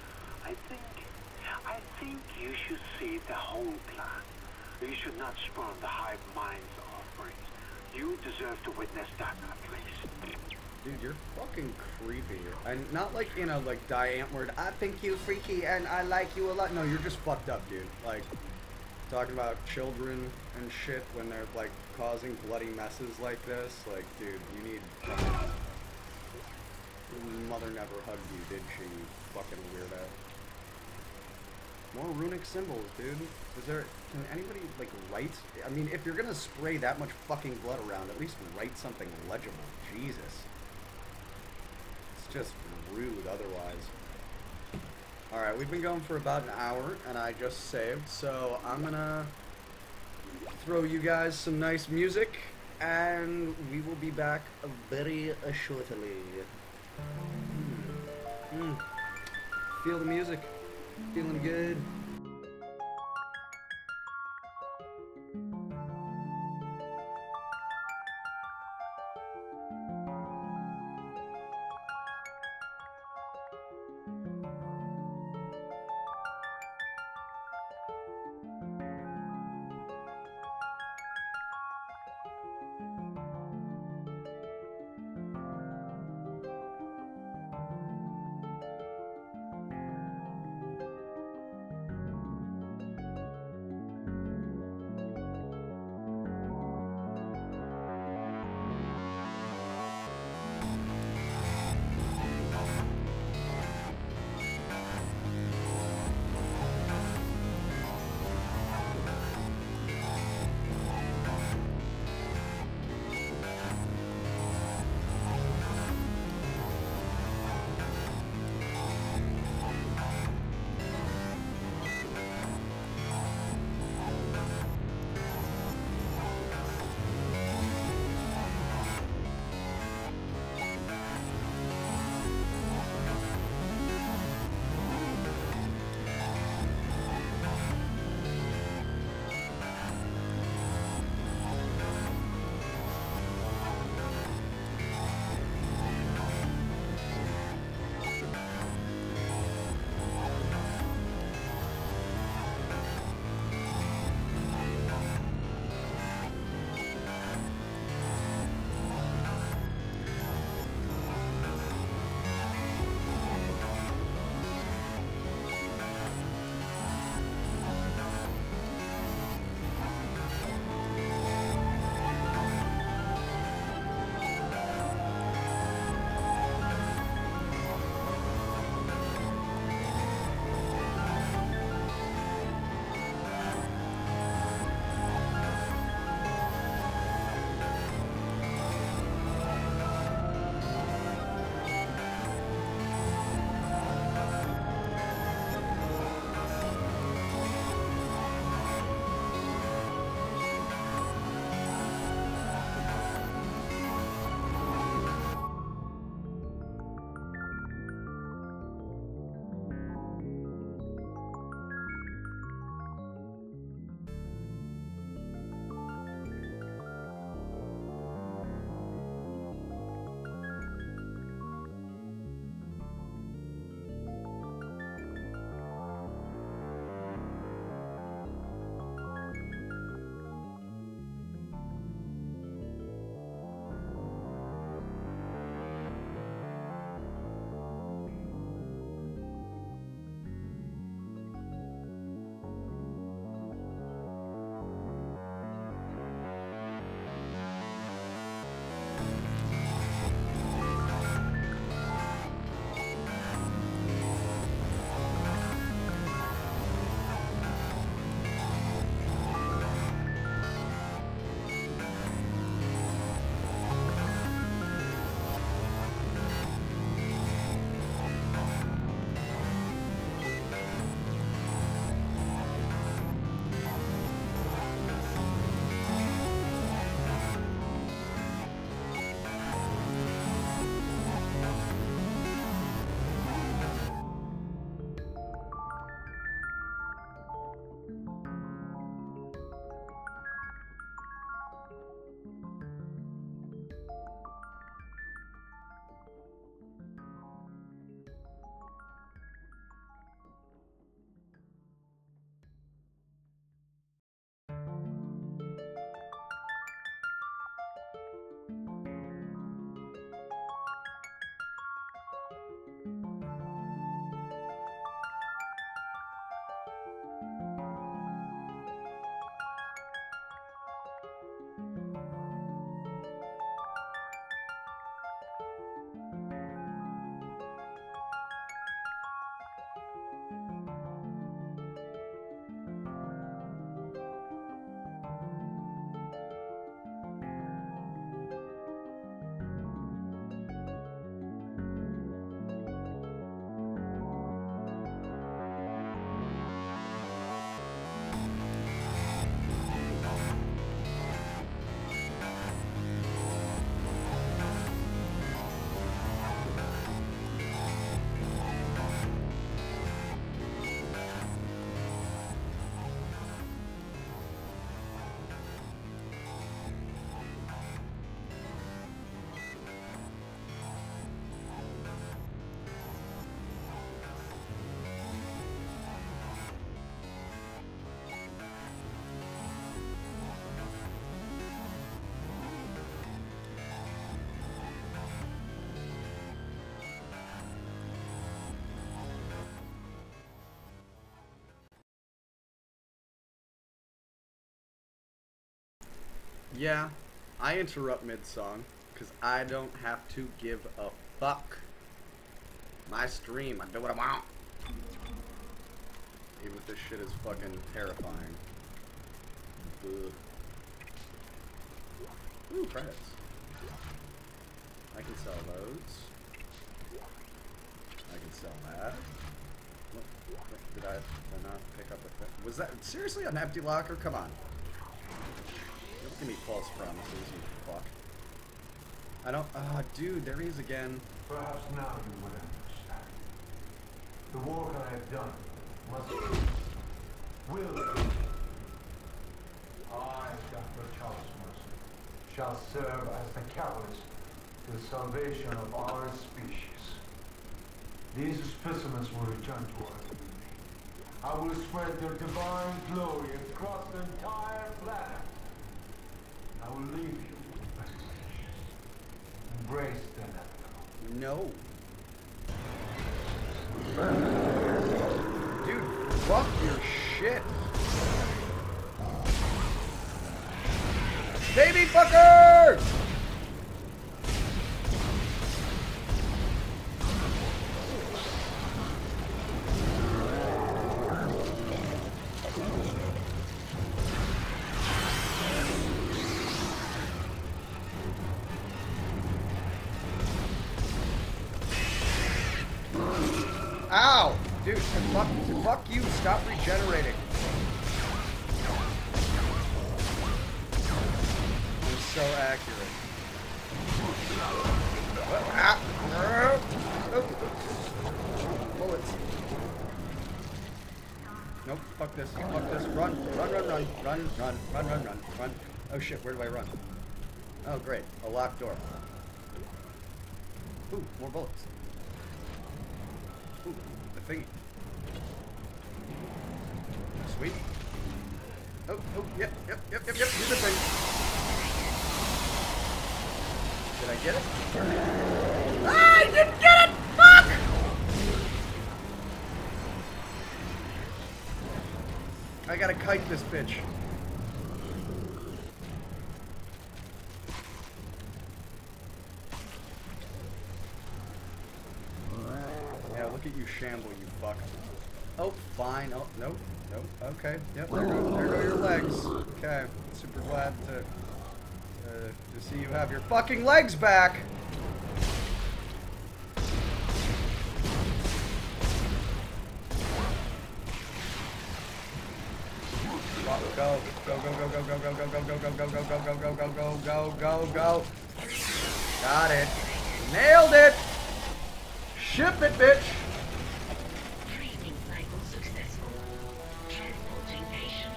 I think you should see the whole plan. You should not spurn the hive mind's offerings. You deserve to witness that place. Dude, you're fucking creepy. And not like in a like Diane word, I think you freaky and I like you a lot. No, you're just fucked up, dude. Like talking about children and shit when they're like causing bloody messes like this. Like, dude, you need your mother never hugged you, did she, you fucking weirdo? More runic symbols, dude. Is there, can anybody, like, write? I mean, if you're gonna spray that much fucking blood around, at least write something legible. Jesus. It's just rude otherwise. Alright, we've been going for about an hour, and I just saved, so I'm gonna throw you guys some nice music, and we will be back very shortly. Feel the music. Feeling good. Yeah, I interrupt mid-song, because I don't have to give a fuck. My stream, I do what I want. Even if this shit is fucking terrifying. Ugh. Ooh, credits. I can sell those. I can sell that. What, did I not pick up a thing? Was that seriously an empty locker? Come on. Don't give me false promises, you fuck. I don't. Ah, dude, there he is again. Perhaps now you will understand. The work I have done must will be. I, Dr. Charles Mercer, shall serve as the catalyst to the salvation of our species. These specimens will return to Earth with me. I will spread their divine glory across the entire planet. I will leave you with my wishes. Embrace the inevitable. No. Dude, fuck your shit. Baby fucker! Ow! Dude, fuck you, stop regenerating. I'm so accurate. Bullets. Nope, fuck this, fuck this. Run. Oh shit, where do I run? Oh great, a locked door. Ooh, more bullets. Ooh, the thingy. Sweet. Oh, yep, do the thing. Did I get it? I didn't get it! Fuck! I gotta kite this bitch. Yeah, look at you shamble, you fuck. Oh, fine. Oh, nope. Okay. Yep, there go your legs. Okay. Super glad to see you have your fucking legs back. Go. Got it. Nailed it. Ship it, bitch. Training cycle successful. Transporting patient.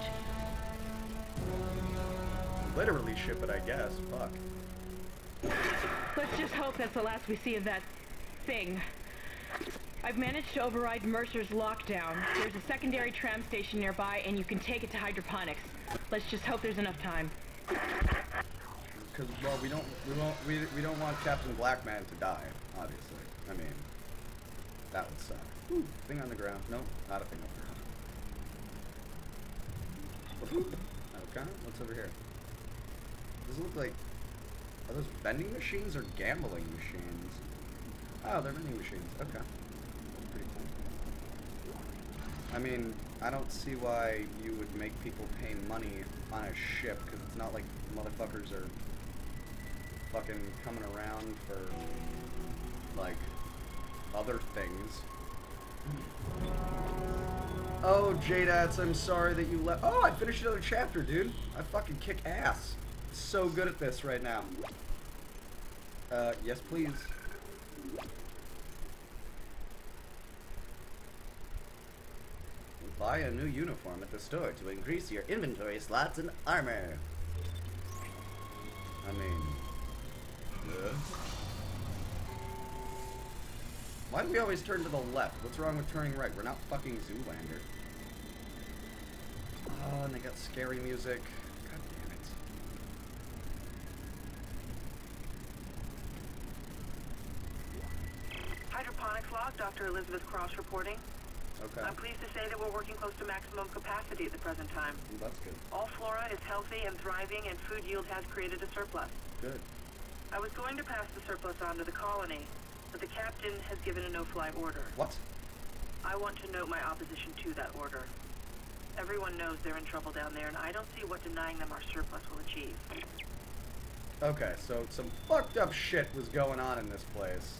Literally ship it, I guess. Fuck. Let's just hope that's the last we see of that thing. I've managed to override Mercer's lockdown. There's a secondary tram station nearby, and you can take it to hydroponics. Let's just hope there's enough time. Because well, we don't want Captain Blackman to die. Obviously, I mean, that would suck. Ooh, thing on the ground. Nope, not a thing on the ground. Okay, what's over here? Does it look like? Are those vending machines or gambling machines? Oh, they're vending machines. Okay. Pretty cool. I mean, I don't see why you would make people pay money on a ship, because it's not like motherfuckers are fucking coming around for, like, other things. Oh, J-Dats, I'm sorry that you left. Oh, I finished another chapter, dude. I fucking kick ass. So good at this right now. Yes, please. Buy a new uniform at the store to increase your inventory slots and armor. I mean, why do we always turn to the left? What's wrong with turning right? We're not fucking Zoolander. Oh, and they got scary music. God damn it. Hydroponics log, Dr. Elizabeth Cross reporting. Okay. I'm pleased to say that we're working close to maximum capacity at the present time. Well, that's good. All flora is healthy and thriving, and food yield has created a surplus. Good. I was going to pass the surplus on to the colony, but the captain has given a no-fly order. What? I want to note my opposition to that order. Everyone knows they're in trouble down there, and I don't see what denying them our surplus will achieve. Okay, so some fucked up shit was going on in this place.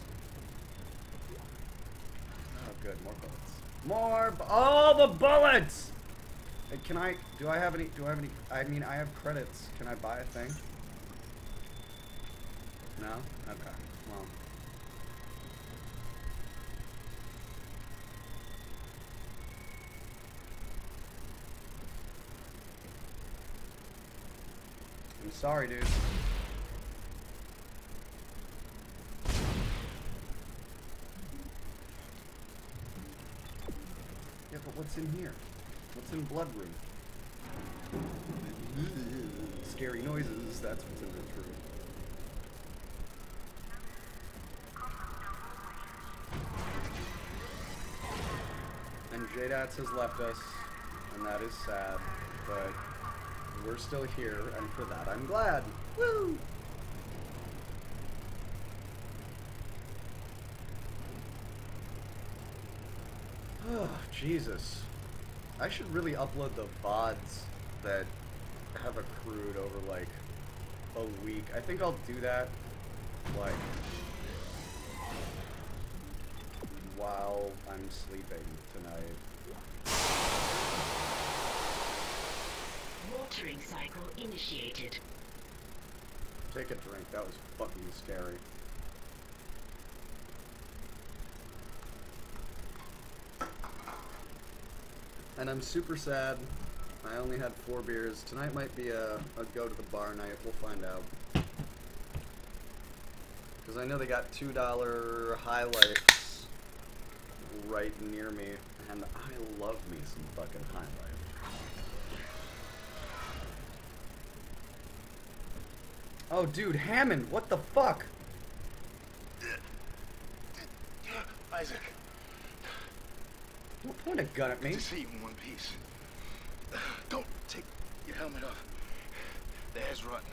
Oh, good. More bullets. Oh, the bullets! Hey, do I have any, I mean, I have credits. Can I buy a thing? No? Okay. Well. I'm sorry, dude. Yeah, but what's in here? What's in Blood Room? Scary noises, that's what's in the room. And J-Dats has left us, and that is sad, but we're still here, and for that I'm glad. Woo! Oh, Jesus. I should really upload the VODs that have accrued over, like, a week. I think I'll do that, like, while I'm sleeping tonight. Watering cycle initiated. Take a drink. That was fucking scary. And I'm super sad. I only had 4 beers. Tonight might be a go to the bar night. We'll find out. Because I know they got $2 highlights right near me. And I love me some fucking highlights. Oh, dude, Hammond, what the fuck? Isaac. Don't point a gun at me. Good to see you in one piece. Don't take your helmet off. The air's rotten.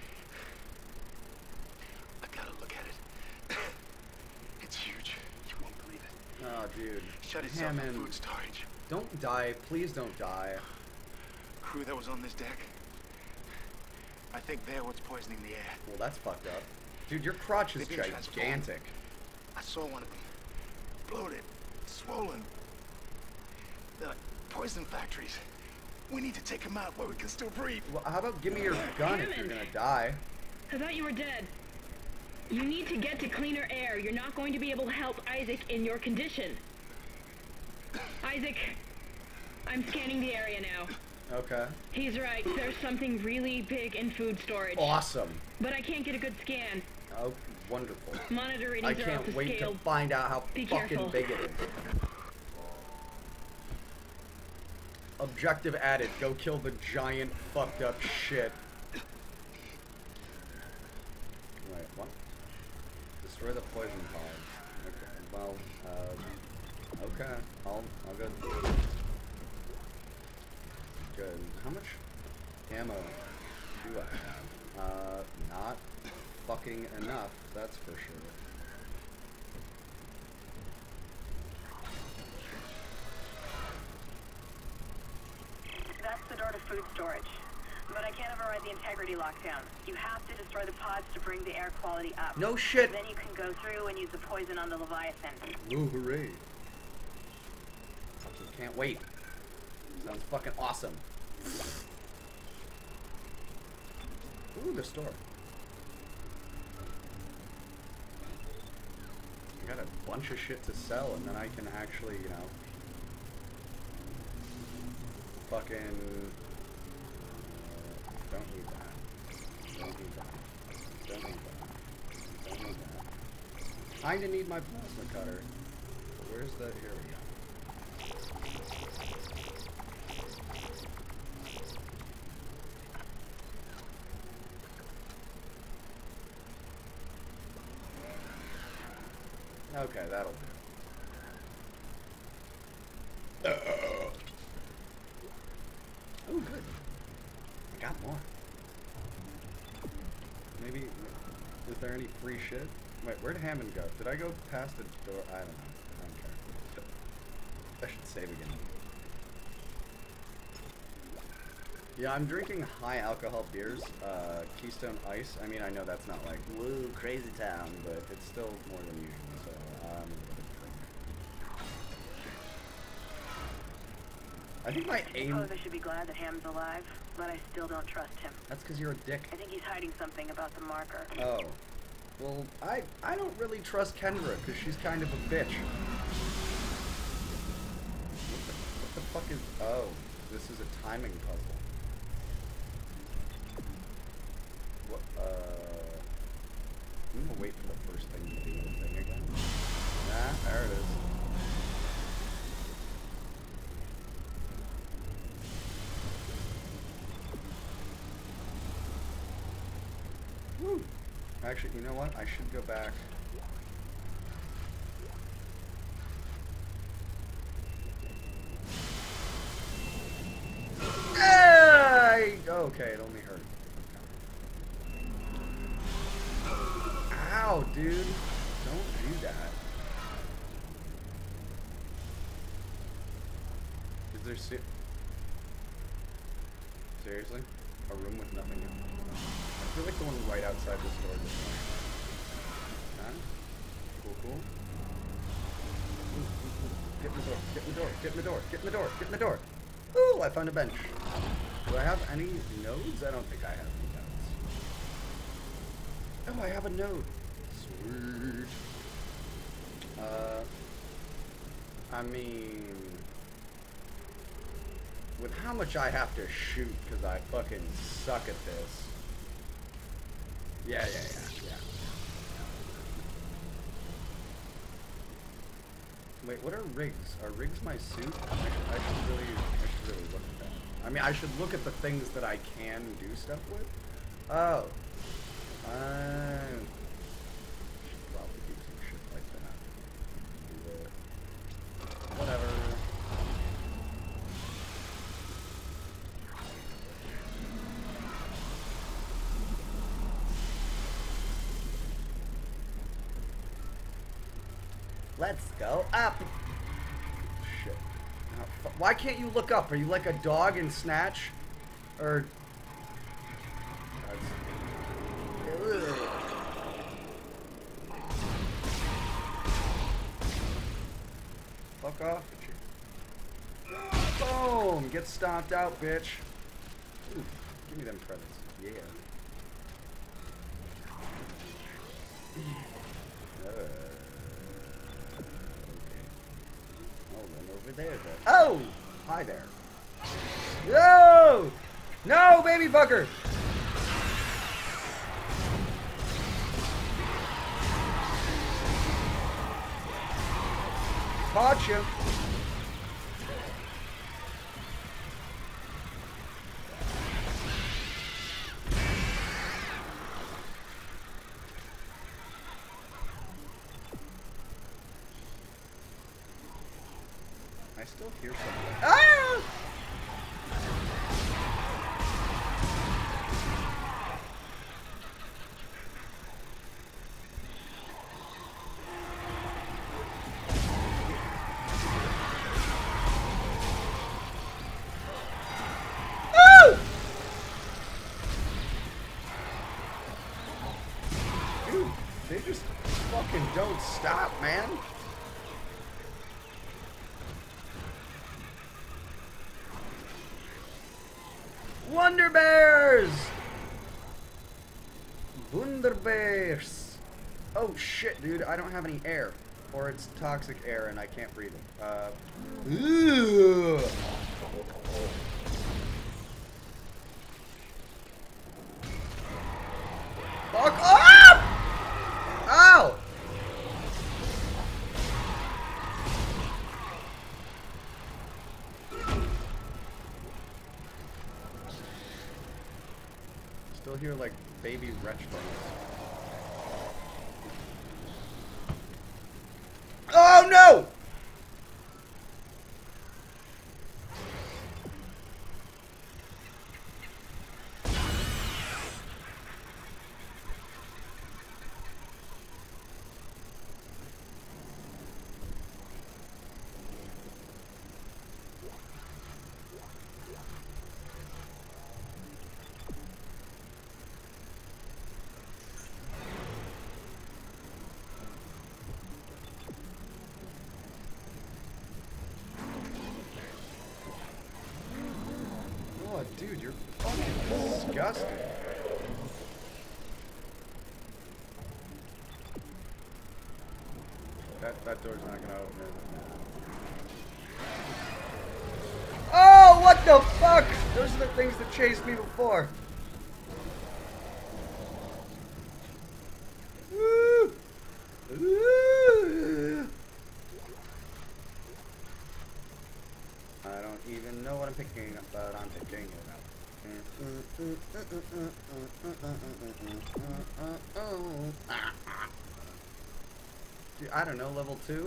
I gotta look at it. It's huge. You won't believe it. Oh, dude. Shut itself in Hammond, food storage. don't die. Please don't die. Crew that was on this deck. I think they're what's poisoning the air. Well, that's fucked up. Dude, your crotch is They've been gigantic. I saw one of them. Bloated. Swollen. They're like poison factories. We need to take them out where we can still breathe. Well, how about give me your gun if you're gonna die? I thought you were dead. You need to get to cleaner air. You're not going to be able to help Isaac in your condition. Isaac, I'm scanning the area now. Okay. He's right. There's something really big in food storage. Awesome. But I can't get a good scan. Oh, wonderful. Monitor I readings are off can't the wait scale. to find out how Be fucking careful. big it is. Objective added. Go kill the giant fucked up shit. Wait, what? Destroy the poison pod. Okay, well, okay. I'll go. Good. How much ammo do I have? Not fucking enough, that's for sure. That's the door to food storage. But I can't override the integrity lockdown. You have to destroy the pods to bring the air quality up. No shit! Then you can go through and use the poison on the Leviathan. Ooh, hooray. Just can't wait. Sounds fucking awesome. Ooh, the store. I got a bunch of shit to sell, and then I can actually, you know, fucking... don't need that. Don't need that. Don't need that. Don't need that. Kinda need my plasma cutter. But where's the... here we go. Okay, that'll do. Oh, good. I got more. Maybe, is there any free shit? Wait, where'd Hammond go? Did I go past the door? I don't know. I don't care. I should save again. Yeah, I'm drinking high alcohol beers. Keystone Ice. I mean, I know that's not like, woo, crazy town, but it's still more than usual, so I'm a little bit drunk. I think my aim... I suppose I should be glad that Ham's alive, but I still don't trust him. That's because you're a dick. I think he's hiding something about the marker. Oh. Well, I don't really trust Kendra, because she's kind of a bitch. What the fuck is... Oh, this is a timing puzzle. What, I'm gonna wait for the first thing to do the thing again. Nah, there it is. Woo! Actually, you know what? I should go back. Hey! Okay, it only hurt. Ow, dude. Don't do that. Is there seriously? A room with nothing in it? I feel like the one right outside this door this one. Huh? Cool, cool. Ooh. Get in the door, get in the door, get in the door, get in the door, get in the door. Ooh, I found a bench. Do I have any nodes? I don't think I have any nodes. Oh, I have a node. Sweet. I mean, with how much I have to shoot because I fucking suck at this. Yeah. Wait, what are rigs? Are rigs my suit? I should really look at that. I mean, I should look at the things that I can do stuff with. Oh. I should probably do some shit like that. Whatever. Let's go up. Shit. Oh, why can't you look up? Are you like a dog in Snatch? Or... Fuck off with you. Boom! Get stomped out, bitch. Ooh, give me them credits. Yeah. Over there, though. Oh! Hi there. No! No, baby fucker! Caught you. I still hear something. Ah! Woo! Dude, they just fucking don't stop, man. Wonder Bears! Wunder Bears! Oh shit, dude, I don't have any air. Or it's toxic air and I can't breathe it. Ew. Fuck off! Ow! Still hear like baby wretch things. Oh no! disgusting. That door's not gonna open it. Oh, what the fuck? Those are the things that chased me before. Woo! Woo! I don't even know what I'm picking up, but I'm picking it up. Dude, I don't know, level 2?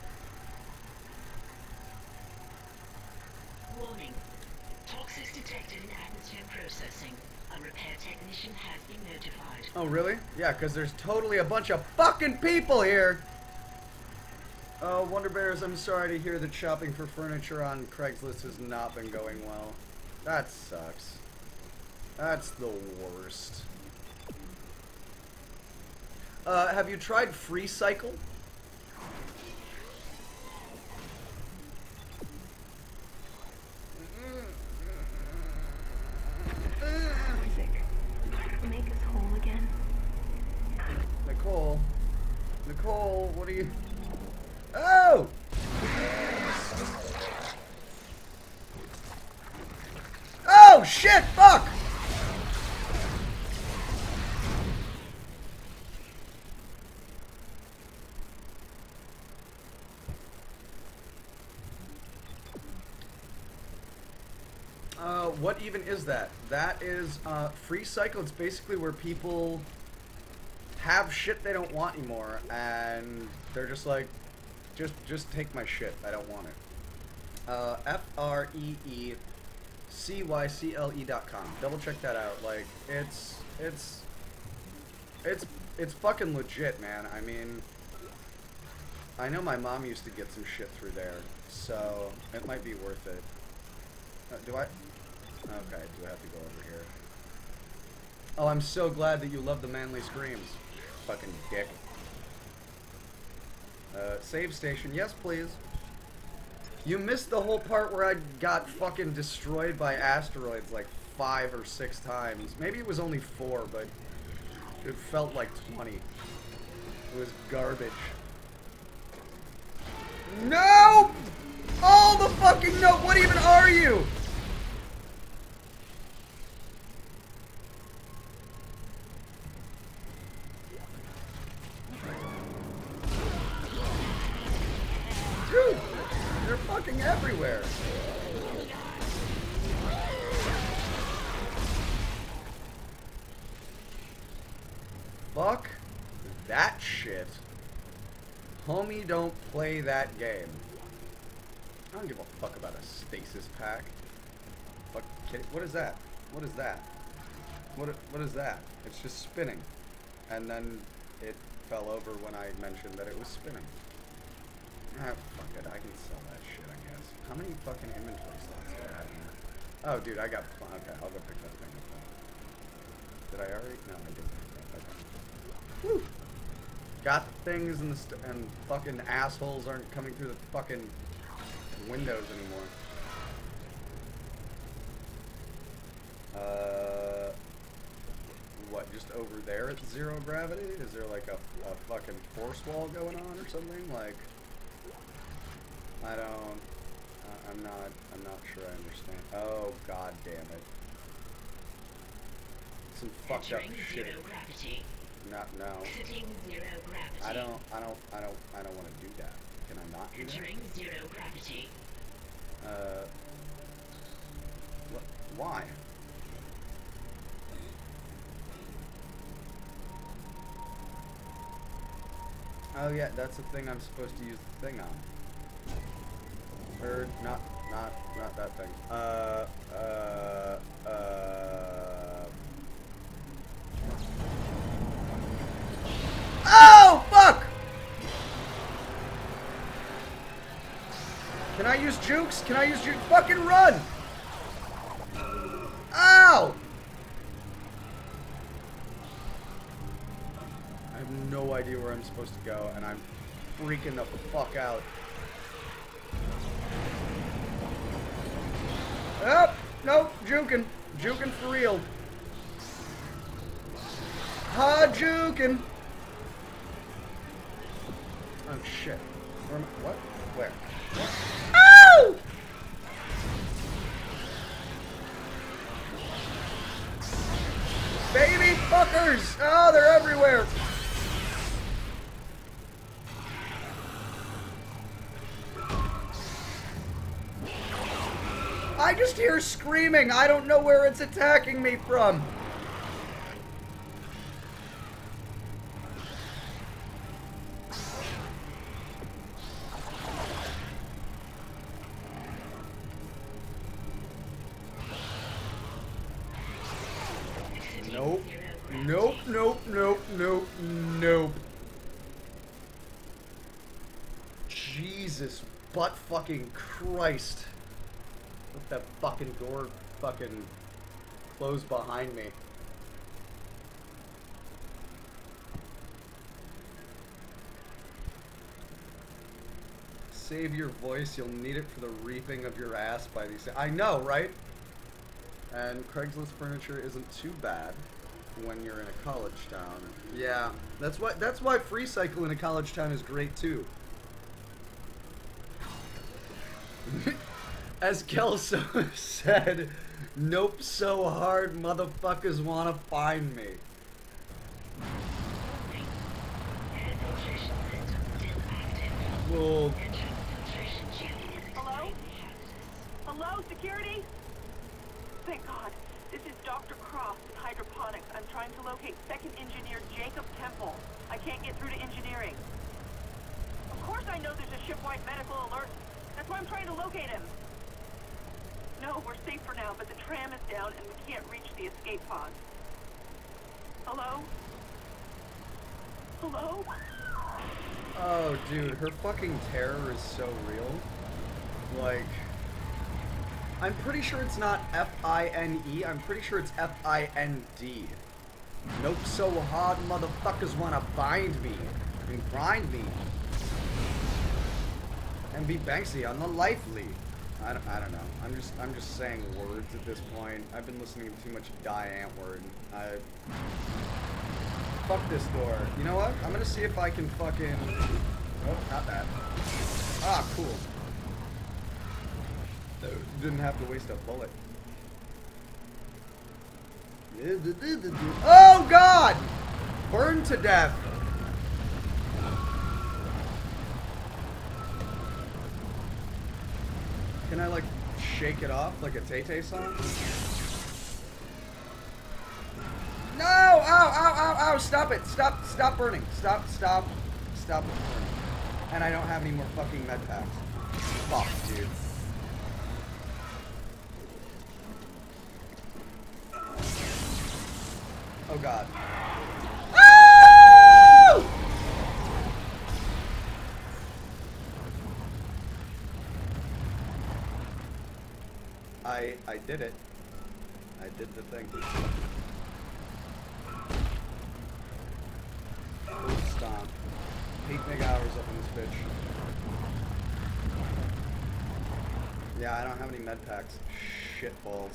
Warning. Toxins detected in atmosphere processing. A repair technician has been notified. Oh, really? Yeah, because there's totally a bunch of fucking people here! Oh, Wonder Bears, I'm sorry to hear that shopping for furniture on Craigslist has not been going well. That sucks. That's the worst. Have you tried FreeCycle? Isaac, make us whole again. Nicole? Nicole, what are you... Oh! Oh, shit! Fuck! What even is that? That is, FreeCycle. It's basically where people have shit they don't want anymore, and they're just like, just take my shit. I don't want it. FreeCycle.com. Double check that out. Like, it's fucking legit, man. I mean, I know my mom used to get some shit through there, so it might be worth it. Do I? Okay, do I have to go over here? Oh, I'm so glad that you love the manly screams. Fucking dick. Save station. Yes, please. You missed the whole part where I got fucking destroyed by asteroids like 5 or 6 times. Maybe it was only 4, but it felt like 20. It was garbage. No! All the fucking no! What even are you? Dude, they're fucking everywhere. Fuck that shit. Homie, don't play that game. I don't give a fuck about a stasis pack. Fuck, what is that? What is that? What is that? It's just spinning. And then it fell over when I mentioned that it was spinning. Ah, fuck it. I can sell that shit, I guess. How many fucking inventory slots do I have in here? Oh, dude, I got... Okay, I'll go pick that thing up. Did I already? No, I didn't pick that. Okay. Woo! Got the things and and fucking assholes aren't coming through the fucking windows anymore. What, just over there at 0 gravity? Is there like a fucking force wall going on or something? Like... I don't, I'm not sure I understand. Oh, god damn it. Some fucked up shit. Zero gravity. No. Exiting 0 gravity. I don't want to do that. Can I not do that? Entering 0 gravity. What, why? Oh yeah, that's the thing I'm supposed to use the thing on. Or not that thing. Oh, fuck! Can I use jukes? Can I use jukes? Fucking run! Ow! I have no idea where I'm supposed to go, and I'm freaking the fuck out. Oh, no, juking. Juking for real. Hadouken! Oh shit. Where am I? What? Where? What? Ow! Baby fuckers! Oh, they're everywhere! I just hear screaming. I don't know where it's attacking me from. Nope. Nope, nope, nope, nope, nope. Jesus butt fucking Christ. Let that fucking door fucking close behind me. Save your voice, you'll need it for the reaping of your ass by these. I know, right? And Craigslist furniture isn't too bad when you're in a college town. Yeah, that's why Free Cycle in a college town is great too. As Kelso said, nope so hard motherfuckers wanna find me. Well, Hello? Hello, security? Thank God. This is Dr. Cross in hydroponics. I'm trying to locate second engineer Jacob Temple. I can't get through to engineering. Of course I know there's a shipwide medical alert. That's why I'm trying to locate him. No, we're safe for now, but the tram is down and we can't reach the escape pod. Hello? Hello? oh dude, her fucking terror is so real. Like, I'm pretty sure it's not F-I-N-E, I'm pretty sure it's F-I-N-D. Nope so hard motherfuckers wanna find me and grind me. And be Banksy on the lively. I don't know. I'm just saying words at this point. I've been listening to too much Die Antwoord. Fuck this door. You know what? I'm gonna see if I can fucking. Oh, not that. Ah, cool. Didn't have to waste a bullet. Oh God! Burned to death. Can I, like, shake it off like a Tay-Tay song? No! Ow, ow, ow, ow! Stop it! Stop burning! Stop burning. And I don't have any more fucking med packs. Fuck, dude. Oh God. Oh! I did it. I did the thing. Stomp. 8 meg hours up in this bitch. Yeah, I don't have any med packs. Shit balls.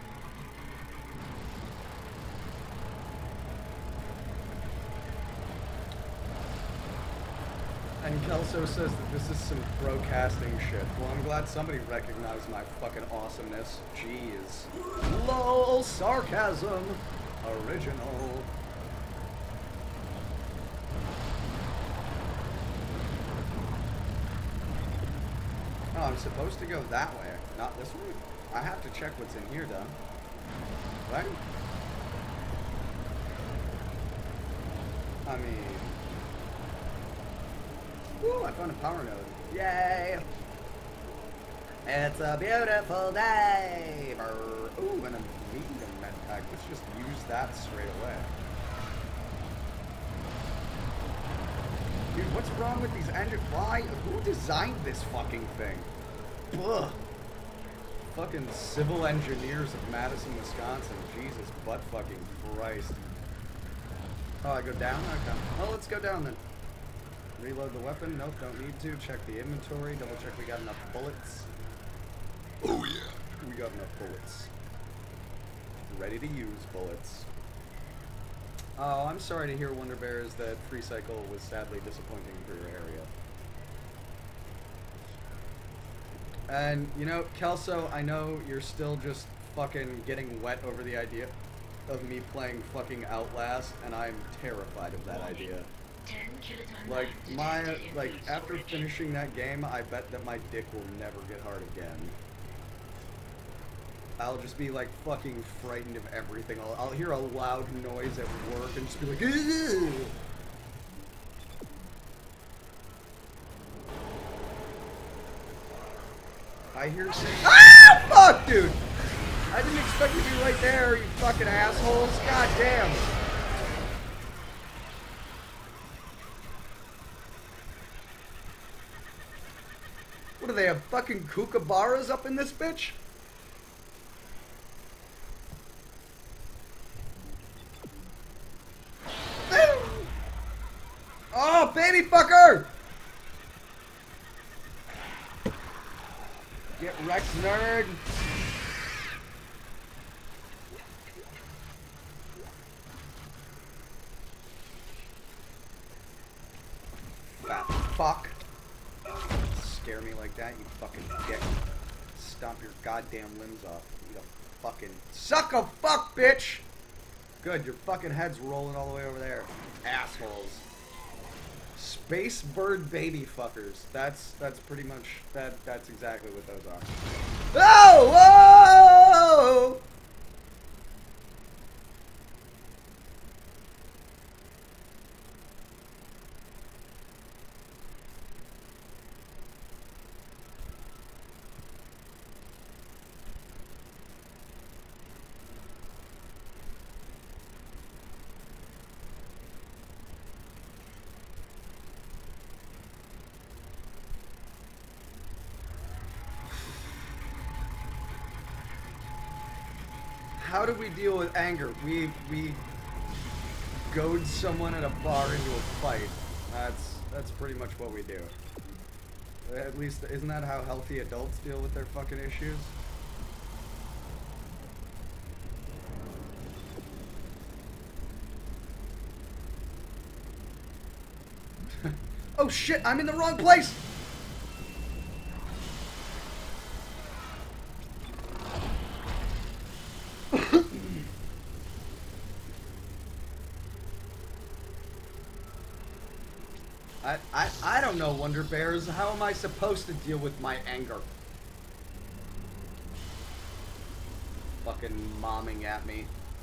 And Kelso says that this is some pro-casting shit. Well, I'm glad somebody recognized my fucking awesomeness. Jeez. LOL, sarcasm. Original. Oh, I'm supposed to go that way, not this way? I have to check what's in here, though. Right? I mean... Woo, I found a power node. Yay! It's a beautiful day! Ooh, and a medium med pack. Let's just use that straight away. Dude, what's wrong with these engines? Why? Who designed this fucking thing? Ugh. Fucking civil engineers of Madison, Wisconsin. Jesus, butt fucking Christ. Oh, I go down? Okay. Well, let's go down then. Reload the weapon. Nope, don't need to. Check the inventory. Double check we got enough bullets. Oh yeah. We got enough bullets. Ready to use bullets. Oh, I'm sorry to hear, Wonder Bears, that Free Cycle was sadly disappointing for your area. And, you know, Kelso, I know you're still just fucking getting wet over the idea of me playing fucking Outlast, and I'm terrified of that idea. 10 kiloton Like, mine detected in like, food after storage. finishing that game, I bet that my dick will never get hard again. I'll just be, like, fucking frightened of everything. I'll hear a loud noise at work and just be like, "Ugh!" I hear saying, ah, fuck, dude! I didn't expect you to be right there, you fucking assholes. God damn. What do they have, fucking kookaburras up in this bitch? Oh, baby fucker! Get wrecked, nerd. Fat fuck. Scare me like that, you fucking dick. Stomp your goddamn limbs off. You fucking suck a fuck, bitch! Good, your fucking head's rolling all the way over there. Assholes. Space bird baby fuckers. That's pretty much that's exactly what those are. Oh! Whoa! How do we deal with anger? We goad someone at a bar into a fight. That's pretty much what we do. At least, isn't that how healthy adults deal with their fucking issues? Oh shit, I'm in the wrong place! I don't know, Wonder Bears. How am I supposed to deal with my anger? Fucking momming at me.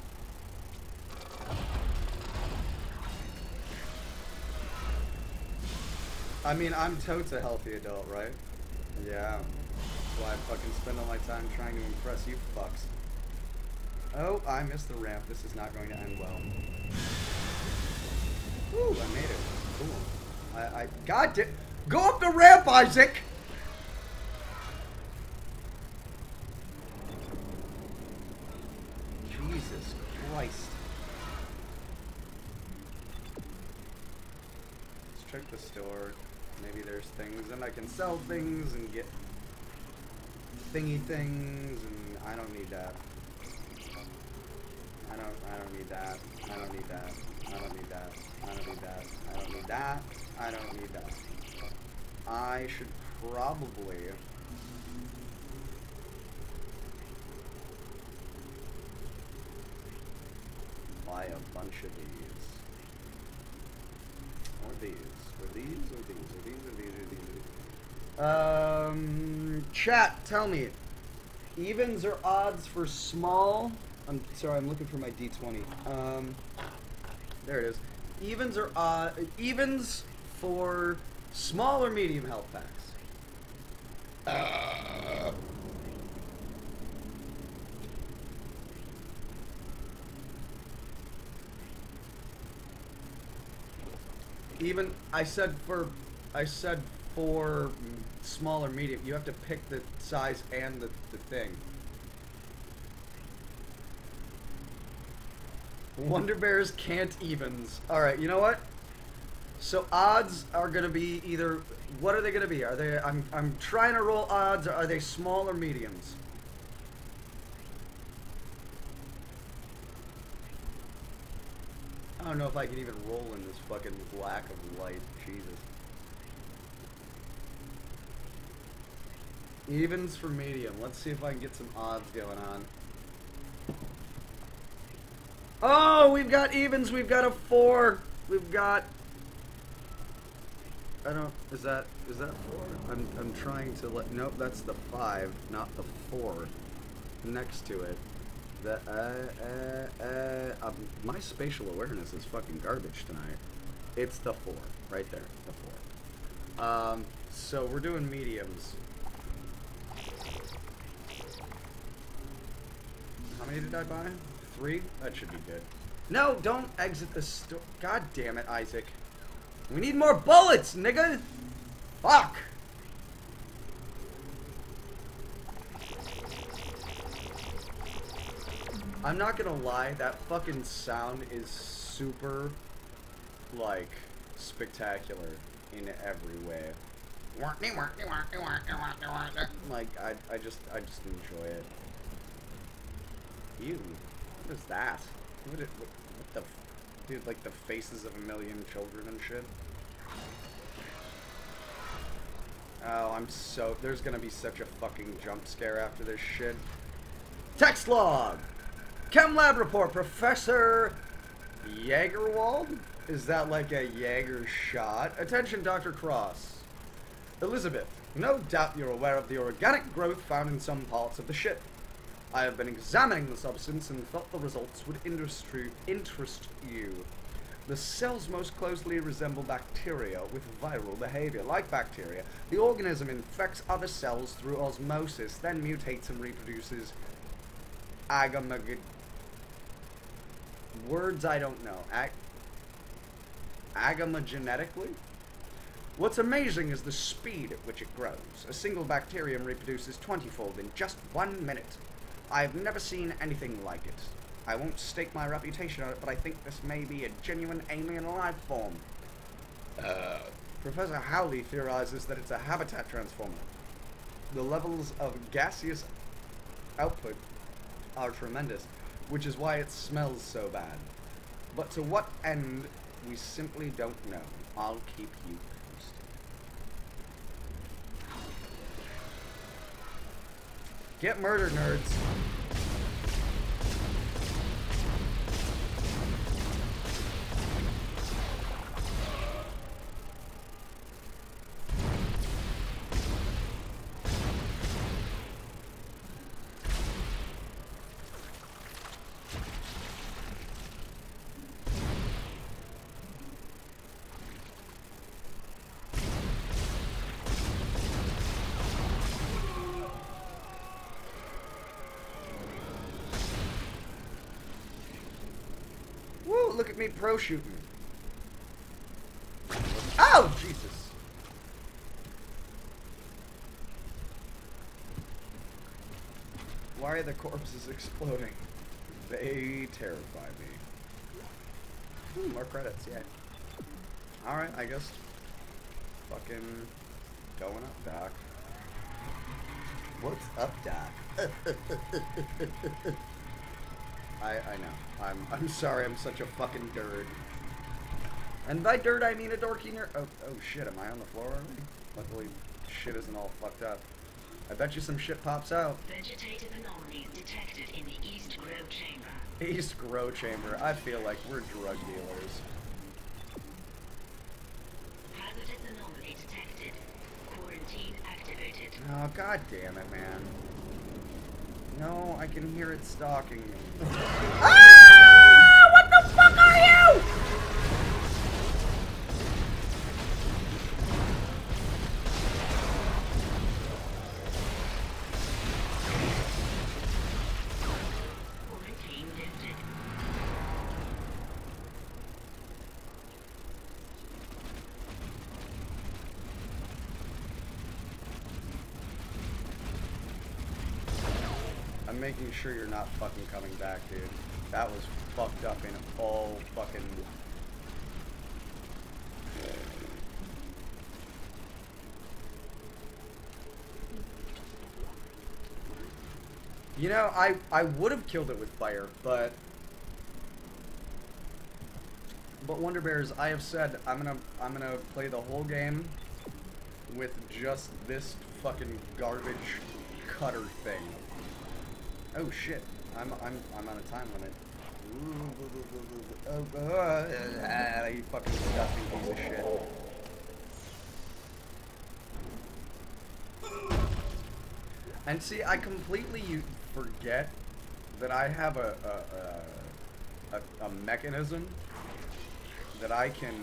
I mean, I'm totes a healthy adult, right? Yeah. That's why I fucking spend all my time trying to impress you fucks. Oh, I missed the ramp. This is not going to end well. Woo, I made it. Cool. God damn. Go up the ramp, Isaac! Jesus Christ. Let's check the store. Maybe there's things, and I can sell things and get thingy things, and I don't need that. I don't need that. I don't need that. I don't need that. I don't need that. I don't need that. I don't need that. I should probably buy a bunch of these. Or these. Or these, or these, or these, or these, or these. Chat, tell me. Evens or odds for small? I'm sorry, I'm looking for my D20. There it is. Evens or evens for small or medium health packs? Even I said for small or medium. You have to pick the size and the thing. Wonder Bears can't evens. Alright, you know what? So odds are gonna be either, what are they gonna be? Are they, I'm trying to roll odds, are they small or mediums? I don't know if I can even roll in this fucking lack of light. Jesus. Evens for medium. Let's see if I can get some odds going on. Oh, we've got evens. We've got a 4. We've got... I don't... Is that 4? I'm trying to let... Nope, that's the 5, not the 4 next to it. My spatial awareness is fucking garbage tonight. It's the 4. Right there. The 4. So we're doing mediums. How many did I buy? 3? That should be good. No, don't exit the store. God damn it, Isaac. We need more bullets, nigga! Fuck! I'm not gonna lie, that fucking sound is super, like, spectacular in every way. Like, I just enjoy it. Ew. What is that? What the... Dude, like the faces of a million children and shit. Oh, I'm so... There's gonna be such a fucking jump scare after this shit. Text log! Chem lab report, Professor Jagerwald? Is that like a Jaeger shot? Attention, Dr. Cross. Elizabeth, no doubt you're aware of the organic growth found in some parts of the ship. I have been examining the substance and thought the results would interest you. The cells most closely resemble bacteria with viral behavior. Like bacteria, the organism infects other cells through osmosis, then mutates and reproduces words I don't know. Agamagenetically? What's amazing is the speed at which it grows. A single bacterium reproduces 20-fold in just 1 minute. I've never seen anything like it. I won't stake my reputation on it, but I think this may be a genuine alien life form. Professor Howley theorizes that it's a habitat transformer. The levels of gaseous output are tremendous, which is why it smells so bad. But to what end, we simply don't know. I'll keep you posted. Get murdered, nerds. Look at me pro shooting. Oh, Jesus. Why are the corpses exploding? They terrify me. Ooh, more credits, yeah. Alright, I guess. Fucking going up, Doc. What's up, Doc? I know. I'm sorry, I'm such a fucking nerd. And by dirt, I mean a dorky nerd. Oh shit, am I on the floor already? Luckily, shit isn't all fucked up. I bet you some shit pops out. Vegetative anomalies detected in the East Grow Chamber. East Grow Chamber. I feel like we're drug dealers. Hazardous anomaly detected. Quarantine activated. Oh, god damn it, man. No, I can hear it stalking me. Ah! What the fuck are you? Quarantine lifted. I'm making sure you're not fucking coming back, dude. That was fucked up in all fucking... You know, I would have killed it with fire, but But Wonder Bears, I have said I'm gonna play the whole game with just this fucking garbage cutter thing. Oh shit! I'm on a time limit. You fucking disgusting piece of shit. And see, I completely forget that I have a mechanism that I can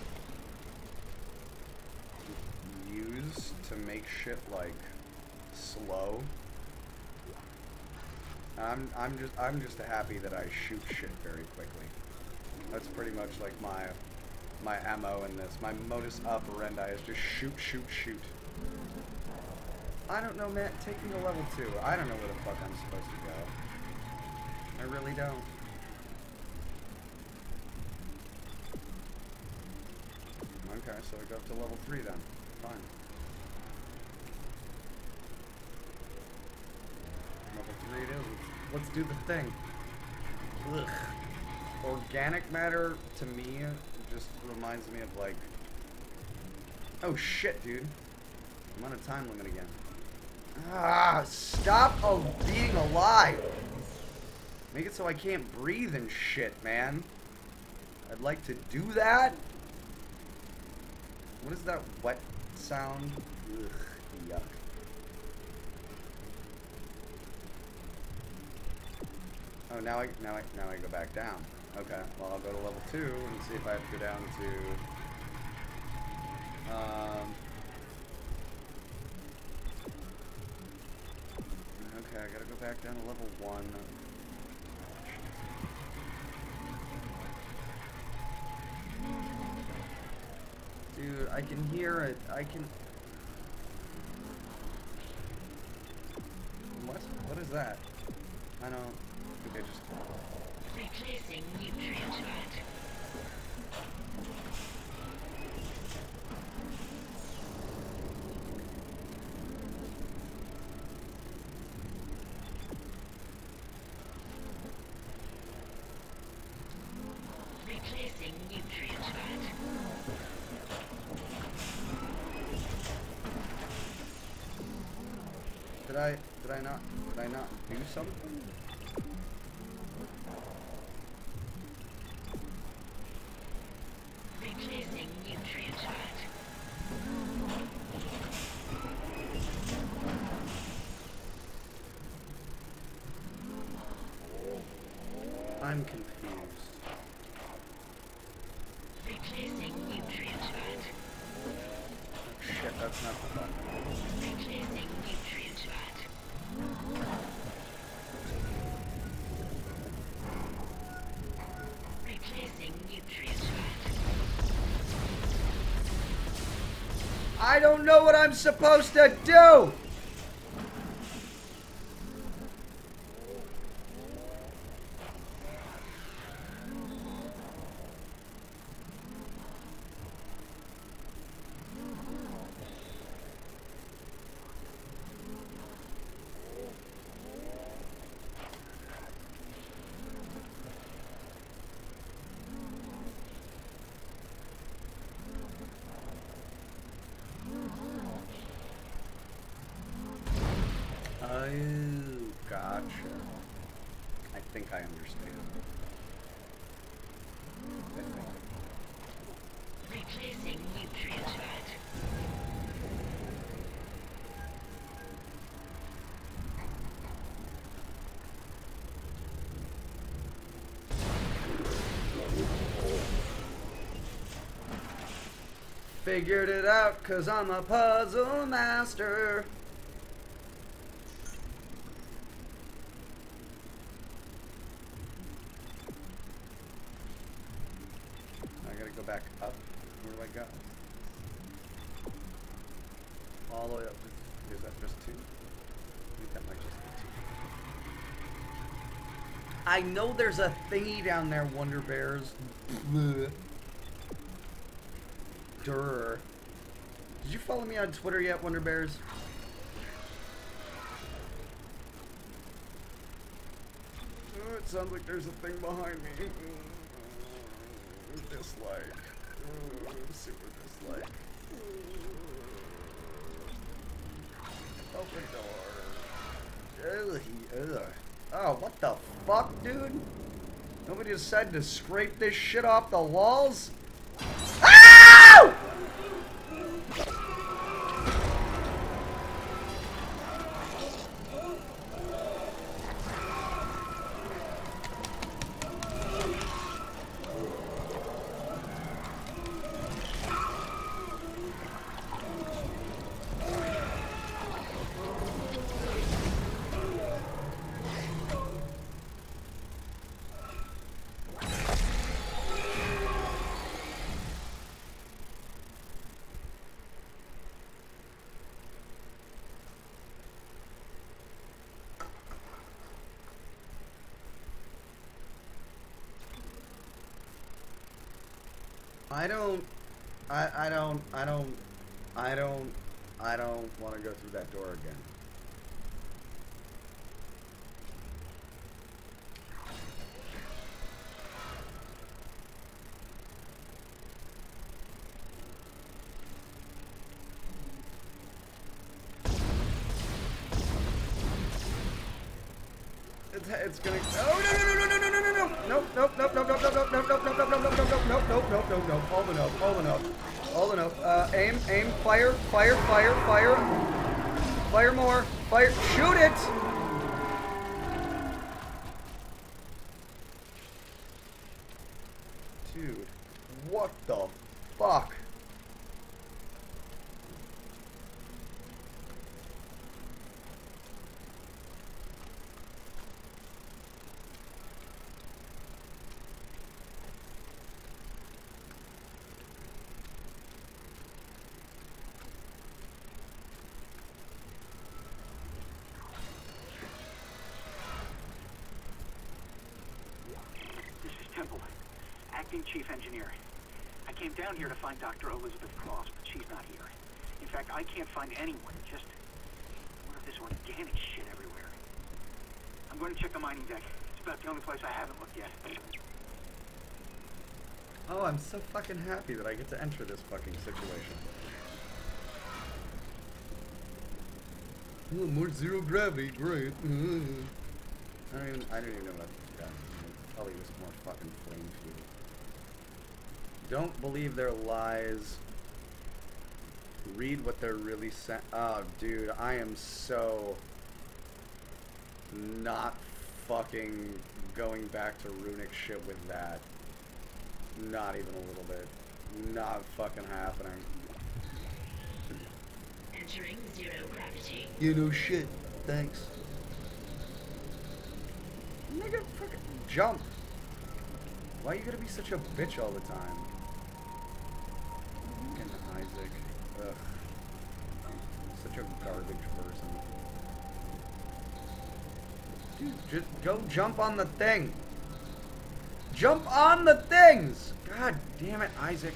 use to make shit like slow. I'm just happy that I shoot shit very quickly. That's pretty much like my MO in this. My modus operandi is just shoot, shoot, shoot. I don't know, man. Take me to level 2. I don't know where the fuck I'm supposed to go. I really don't. Okay, so I go up to level 3 then. Fine. Level 3 it is. Let's do the thing. Ugh. Organic matter, to me, just reminds me of, like... Oh, shit, dude. I'm on a time limit again. Ah, stop being alive! Make it so I can't breathe and shit, man. I'd like to do that. What is that wet sound? Ugh, yuck. Oh, now I go back down. Okay, well I'll go to level 2 and see if I have to go down to okay, I gotta go back down to level 1. Dude, I can hear it. I can... What? What is that? I don't... I think I just... Replacing nutrient vat. Replacing nutrient vat. Did I not do something? Replacing nutrient vat. I'm confused. Replacing nutrient vat. Shit, that's not the button. Replacing nutrient vat. Replacing nutrient vat. I don't know what I'm supposed to do! Oh, gotcha. I think I understand. Replacing nutrient vat. Figured it out, 'cause I'm a puzzle master. I gotta go back up. Where do I go? All the way up. Is that just 2? I think that might just be 2. I know there's a thingy down there, Wonder Bears. Bleh. Durr. Did you follow me on Twitter yet, Wonder Bears? Oh, it sounds like there's a thing behind me. dislike. Super dislike. Open door. Ugh. Oh, what the fuck, dude? Nobody decided to scrape this shit off the walls? Ow! I don't want to go through that door again. It's gonna. Oh no! Nope! Hold the note. Aim. Fire. Fire more. Fire. Shoot it! Dude, what the fuck? Chief Engineer. I came down here to find Dr. Elizabeth Cross, but she's not here. In fact, I can't find anyone. Just more of this organic shit everywhere. I'm going to check the mining deck. It's about the only place I haven't looked yet. Oh, I'm so fucking happy that I get to enter this fucking situation. Oh, more zero gravity, great. I don't even know what. Yeah, probably was more fucking flame fuel. Don't believe their lies. Read what they're really saying. Oh, dude, I am so not fucking going back to runic shit with that. Not even a little bit. Not fucking happening. Entering zero gravity. You know shit. Thanks. Nigga, fucking jump. Why are you gonna be such a bitch all the time? Fucking Isaac. Ugh. Such a garbage person. Dude, just go jump on the thing. Jump on the things! God damn it, Isaac.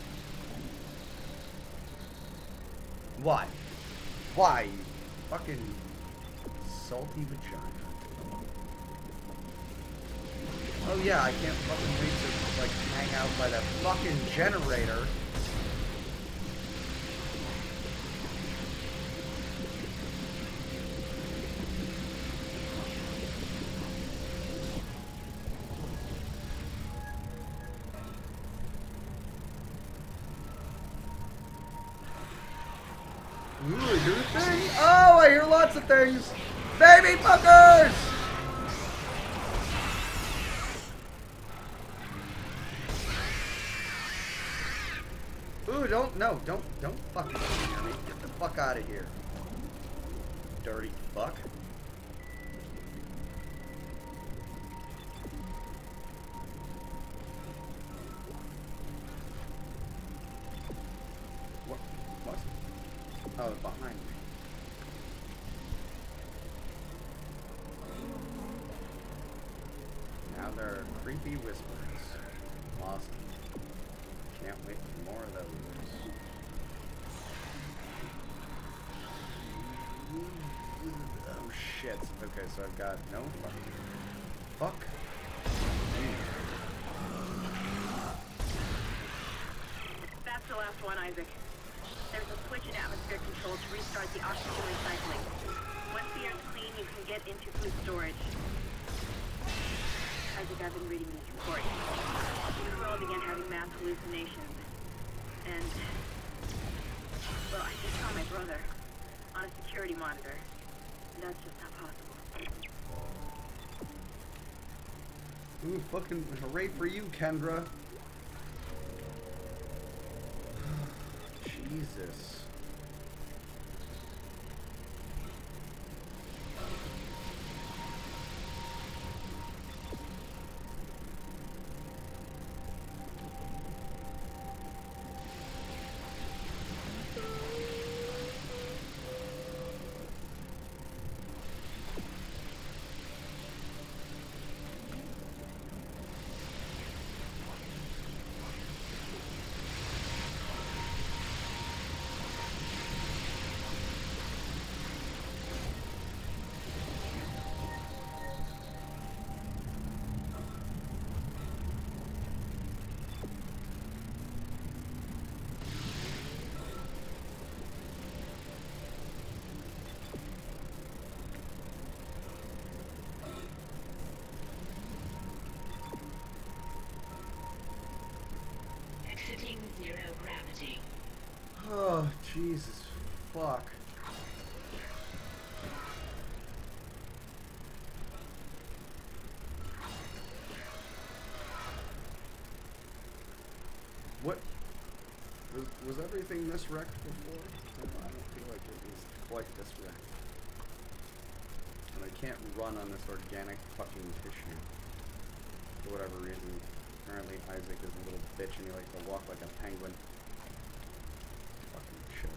Why? Why, you fucking salty vagina? Oh yeah, I can't fucking wait to, like, hang out by that fucking generator. Ooh, I hear a thing. Oh, I hear lots of things. Baby fuckers! Ooh, don't fucking come near me. Get the fuck out of here. Dirty fuck. What? Oh, behind me. Now there are creepy whispers. Awesome. Can't wait for more of those. Oh shit. Okay, so I've got no fuck. the last one, Isaac. There's a switch in atmosphere control to restart the oxygen recycling. Once the air's clean, you can get into food storage. Isaac, I've been reading these reports. The crew all began having mass hallucinations. And... well, I just saw my brother on a security monitor. That's just not possible. Ooh, fucking hooray for you, Kendra. Jesus. Exiting zero gravity. Oh, Jesus. Fuck. What? Was everything this wrecked before? I don't feel like it was quite this wrecked. And I can't run on this organic fucking tissue. For whatever reason. Apparently Isaac is a little bitch and he likes to walk like a penguin. Fucking show.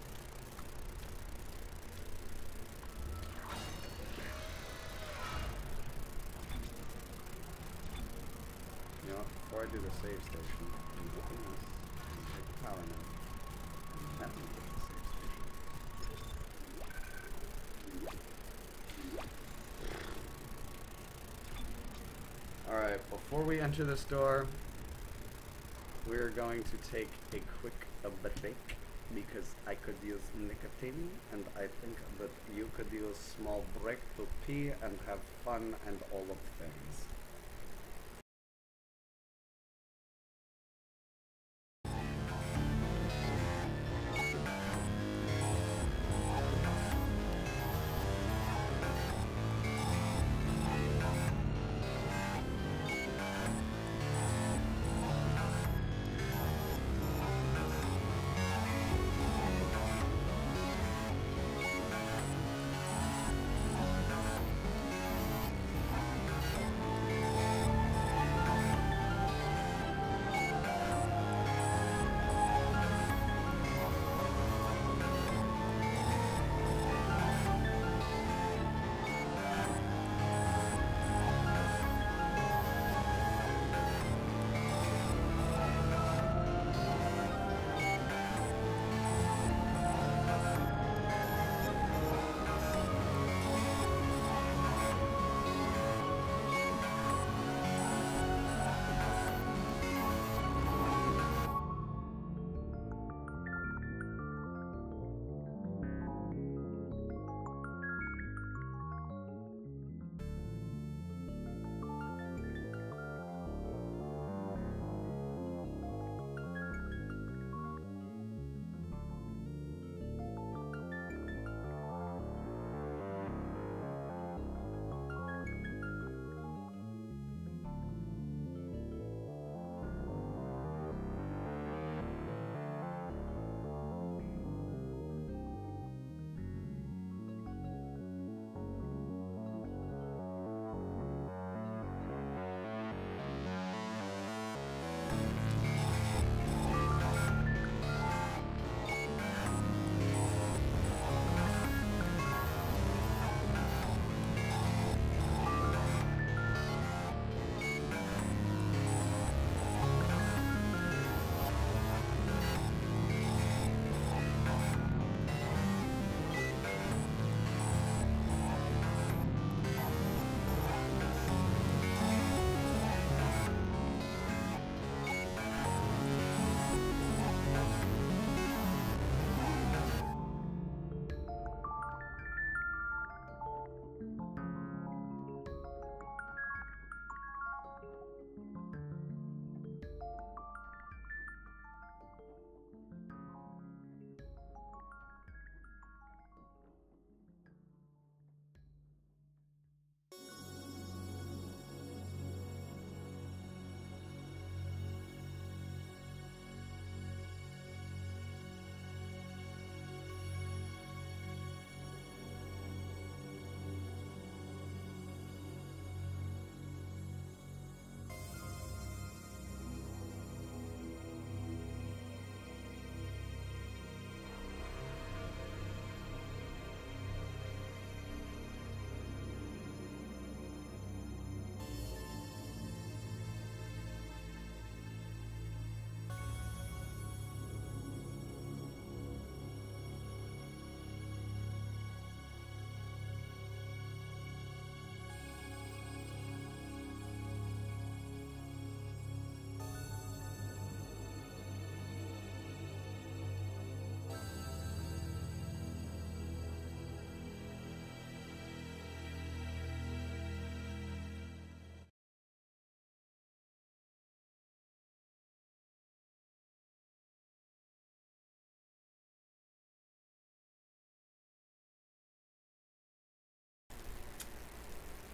You know, before I do the save station, I'm looking at this and take the power node. And then we get the save station. Alright, before we enter this door, we're going to take a quick break because I could use nicotine and I think that you could use small break to pee and have fun and all of things.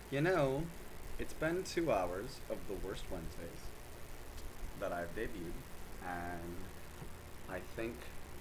You know, it's been 2 hours of the worst Wednesdays that I've debuted, and I think,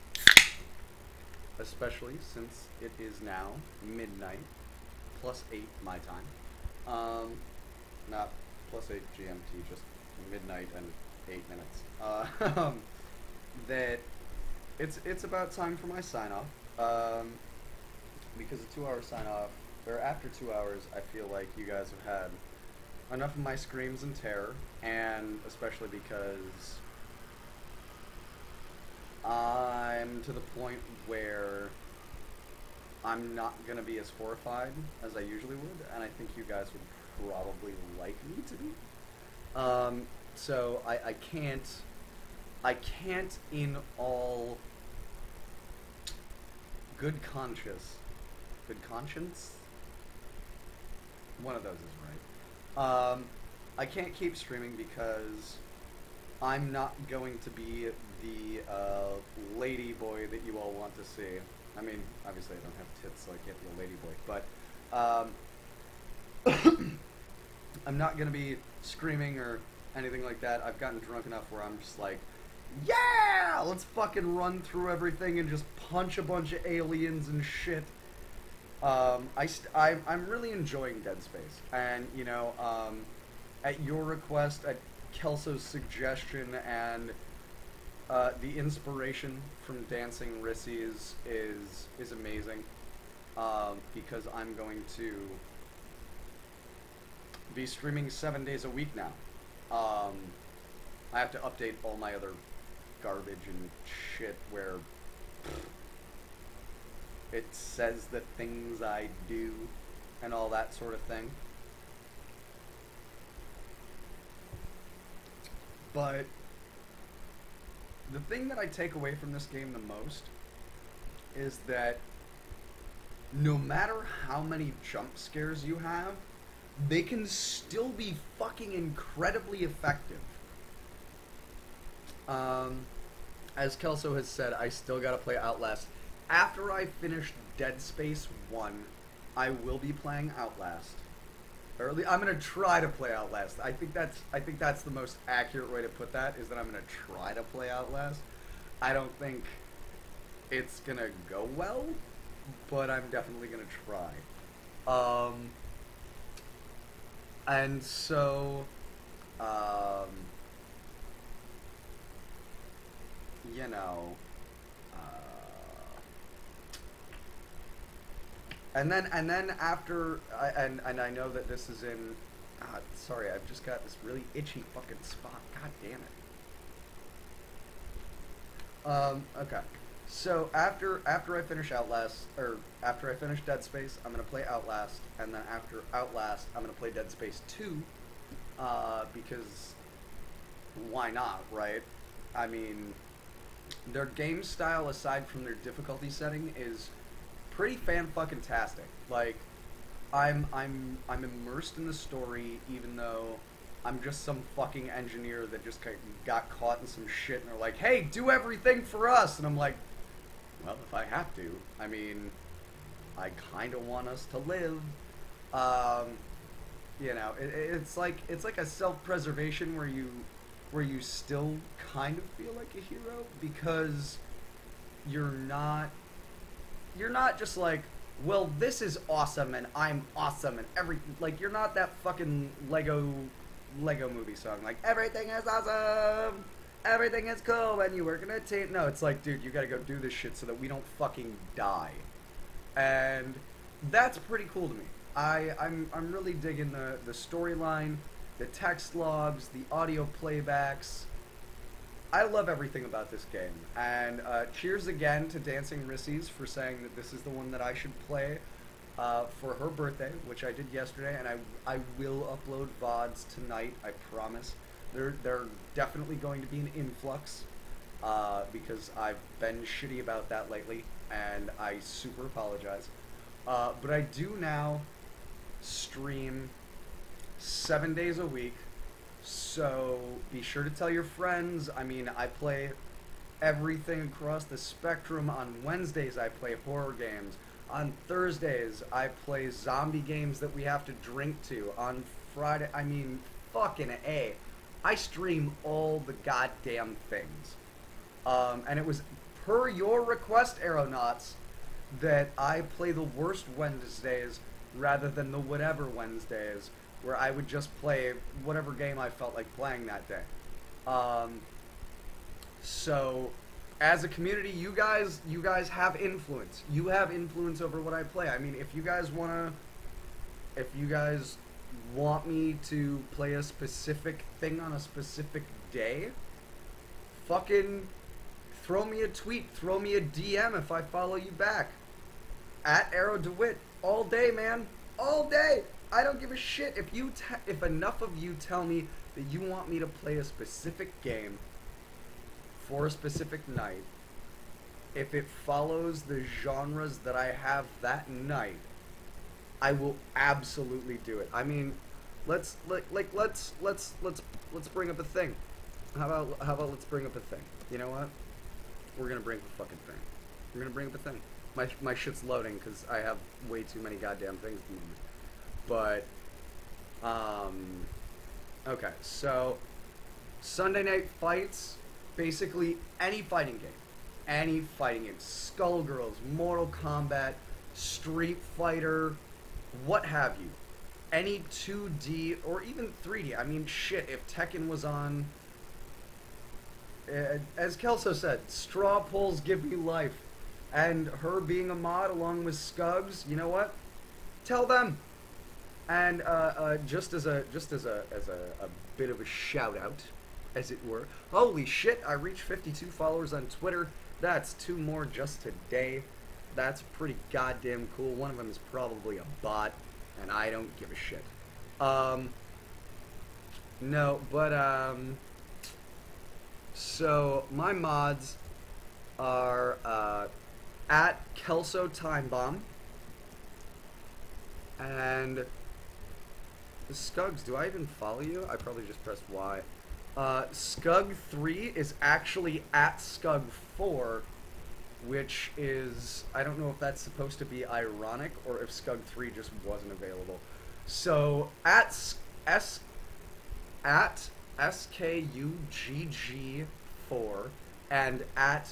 especially since it is now midnight, +8 my time, not +8 GMT, just midnight and 8 minutes, that it's about time for my sign-off, because a 2-hour sign-off, or after 2 hours, I feel like you guys have had enough of my screams and terror, and especially because I'm to the point where I'm not gonna be as horrified as I usually would, and I think you guys would probably like me to be. So I can't in all good conscience, one of those is right. I can't keep streaming because I'm not going to be the lady boy that you all want to see. I mean, obviously I don't have tits, so I can't be a lady boy, but I'm not going to be screaming or anything like that. I've gotten drunk enough where I'm just like, yeah, let's fucking run through everything and just punch a bunch of aliens and shit. I'm really enjoying Dead Space, and you know, at your request, at Kelso's suggestion, and the inspiration from Dancing Rissies is amazing, because I'm going to be streaming 7 days a week now. I have to update all my other garbage and shit where it says the things I do and all that sort of thing. But the thing that I take away from this game the most is that no matter how many jump scares you have, they can still be fucking incredibly effective. As Kelso has said, I still gotta play Outlast. After I finish Dead Space 1, I will be playing Outlast. Or at least I'm gonna try to play Outlast. I think that's the most accurate way to put that, is that I'm gonna try to play Outlast. I don't think it's gonna go well, but I'm definitely gonna try. And so, you know, and then after, and I know that this is in, sorry, I've just got this really itchy fucking spot, god damn it. Okay, so after I finish Outlast, or after I finish Dead Space, I'm gonna play Outlast, and then after Outlast, I'm gonna play Dead Space 2, because why not, right? I mean, their game style, aside from their difficulty setting, is pretty fan-fucking-tastic. Like, I'm immersed in the story, even though I'm just some fucking engineer that just got caught in some shit, and they're like, hey, do everything for us! And I'm like, well, if I have to. I mean, I kind of want us to live. You know, it's like a self-preservation where you still kind of feel like a hero, because you're not just like, well, this is awesome and I'm awesome and like, you're not that fucking Lego movie song, like, everything is awesome, everything is cool when you work in a team. No, it's like, dude, you gotta go do this shit so that we don't fucking die. And that's pretty cool to me. I'm really digging the storyline, the text logs, the audio playbacks. I love everything about this game, and cheers again to Dancing Rissies for saying that this is the one that I should play for her birthday, which I did yesterday, and I will upload VODs tonight, I promise. They're definitely going to be an influx, because I've been shitty about that lately, and I super apologize. But I do now stream 7 days a week, so be sure to tell your friends. I mean, I play everything across the spectrum. On Wednesdays I play horror games. On Thursdays, I play zombie games that we have to drink to. On Friday, I mean, fucking A. I stream all the goddamn things. And it was per your request, Aeronauts, that I play the worst Wednesdays rather than the whatever Wednesdays, where I would just play whatever game I felt like playing that day. So, as a community, you guys have influence. You have influence over what I play. I mean, if you guys want me to play a specific thing on a specific day, fucking throw me a tweet, throw me a DM if I follow you back. At Arrow DeWitt, all day, man, all day. I don't give a shit if enough of you tell me that you want me to play a specific game for a specific night. If it follows the genres that I have that night, I will absolutely do it. I mean, let's bring up a thing. How about let's bring up a thing? You know what? We're gonna bring up a fucking thing. We're gonna bring up a thing. My shit's loading because I have way too many goddamn things at the moment. But okay, so Sunday Night Fights, basically any fighting game. Any fighting game. Skullgirls, Mortal Kombat, Street Fighter, what have you. Any 2D or even 3D. I mean, shit, if Tekken was on... as Kelso said, straw polls give me life. And her being a mod along with Scuggs, you know what? Tell them. And just as a bit of a shout out, as it were. Holy shit, I reached 52 followers on Twitter. That's 2 more just today. That's pretty goddamn cool. One of them is probably a bot, and I don't give a shit. No, but, so, my mods are, at Kelso Time Bomb, and Scuggs, do I even follow you? I probably just pressed Y. Scug3 is actually at Scug4, which is, I don't know if that's supposed to be ironic or if Scug3 just wasn't available. So, at SKUGG4 and at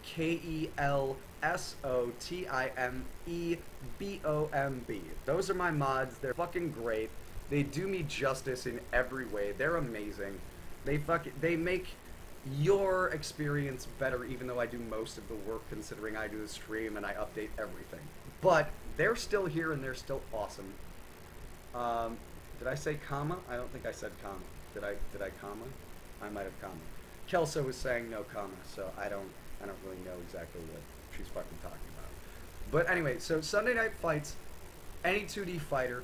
KELSOTIMEBOMB. Those are my mods. They're fucking great. They do me justice in every way. They're amazing. They make your experience better, even though I do most of the work, considering I do the stream and I update everything. But they're still here and they're still awesome. Did I say comma? I don't think I said comma. Did I comma? I might have comma. Kelso was saying no comma, so I don't really know exactly what she's fucking talking about. But anyway, so Sunday Night Fights, any 2D fighter.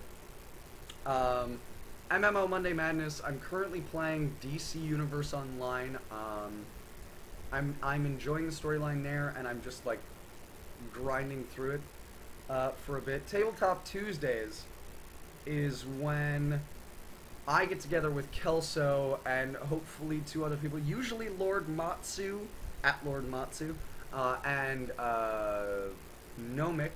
MMO Monday Madness. I'm currently playing DC Universe Online. I'm enjoying the storyline there, and I'm just like grinding through it for a bit. Tabletop Tuesdays is when I get together with Kelso and hopefully 2 other people, usually Lord Matsu, at Lord Matsu, and Nomic,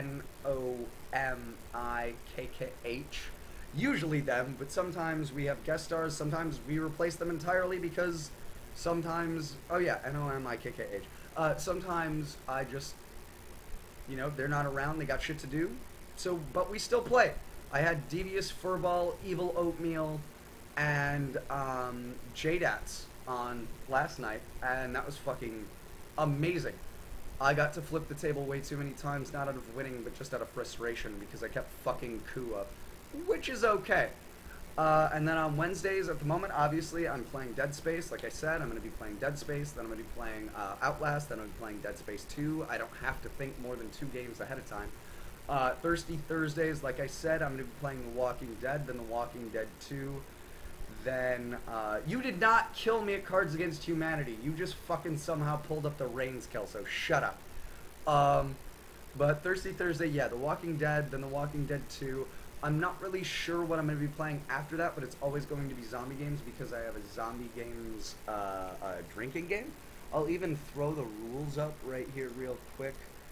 N-O-M-I-K-K-H. Usually them, but sometimes we have guest stars, sometimes we replace them entirely because sometimes, oh yeah, N-O-M-I-K-K-H. Sometimes I just, you know, they're not around, they got shit to do, so, but we still play. I had Devious Furball, Evil Oatmeal, and Jadats on last night, and that was fucking amazing. I got to flip the table way too many times, not out of winning, but just out of frustration, because I kept fucking Ku up, which is okay. And then on Wednesdays, at the moment, obviously, I'm playing Dead Space. Like I said, I'm going to be playing Dead Space, then I'm going to be playing Outlast, then I'm going to be playing Dead Space 2. I don't have to think more than 2 games ahead of time. Thirsty Thursdays, like I said, I'm going to be playing The Walking Dead, then The Walking Dead 2. Then, you did not kill me at Cards Against Humanity. You just fucking somehow pulled up the reins, Kelso. Shut up. But Thirsty Thursday, yeah, The Walking Dead, then The Walking Dead 2. I'm not really sure what I'm going to be playing after that, but it's always going to be zombie games because I have a zombie games drinking game. I'll even throw the rules up right here real quick.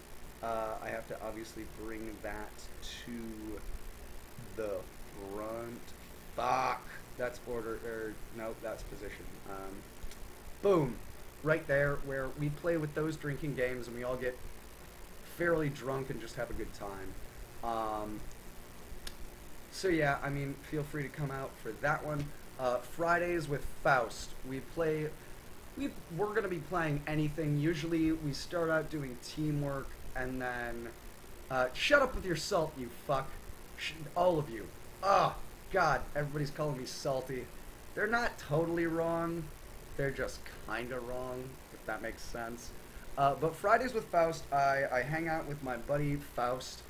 I have to obviously bring that to the front. Fuck! That's order, nope, that's position. Boom! Right there, where we play with those drinking games and we all get fairly drunk and just have a good time. So yeah, I mean, feel free to come out for that one. Fridays with Faust. We're gonna be playing anything. Usually we start out doing teamwork and then, shut up with your salt, you fuck. All of you. Oh, God, everybody's calling me salty. They're not totally wrong. They're just kinda wrong, if that makes sense. But Fridays with Faust, I hang out with my buddy Faust,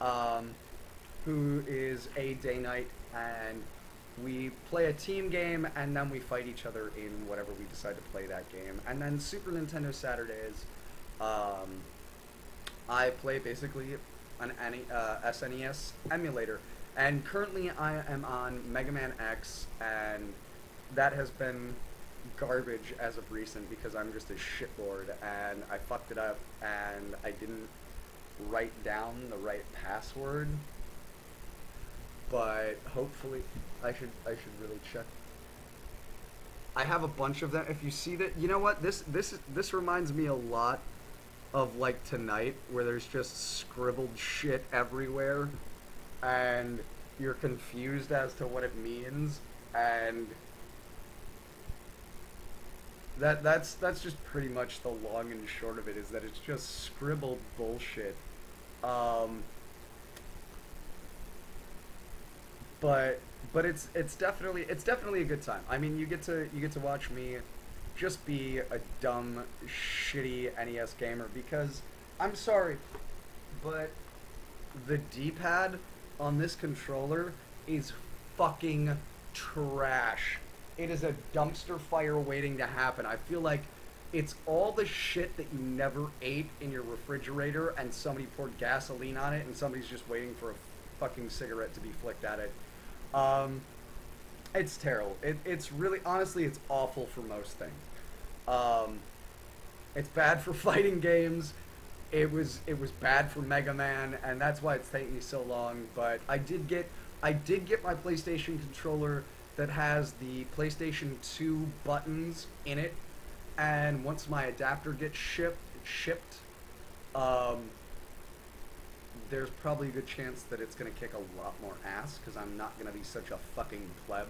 who is a day night, and we play a team game, and then we fight each other in whatever we decide to play that game. And then Super Nintendo Saturdays, I play basically an SNES emulator. And currently I am on Mega Man X, and that has been garbage as of recent because I'm just a shitboard, and I fucked it up, and I didn't write down the right password. But hopefully, I should really check. I have a bunch of them. If you see that, you know what? This reminds me a lot of like tonight, where there's just scribbled shit everywhere, and you're confused as to what it means, and that's just pretty much the long and short of it, is that it's just scribbled bullshit. But it's definitely a good time. I mean, you get to watch me just be a dumb, shitty NES gamer, because I'm sorry, but the D-pad on this controller is fucking trash. It is a dumpster fire waiting to happen. I feel like it's all the shit that you never ate in your refrigerator, and somebody poured gasoline on it, and somebody's just waiting for a fucking cigarette to be flicked at it. It's terrible. It's really, honestly, it's awful for most things. It's bad for fighting games. It was bad for Mega Man, and that's why it's taking me so long. But I did get my PlayStation controller that has the PlayStation 2 buttons in it, and once my adapter gets shipped, there's probably a good chance that it's going to kick a lot more ass, because I'm not going to be such a fucking pleb.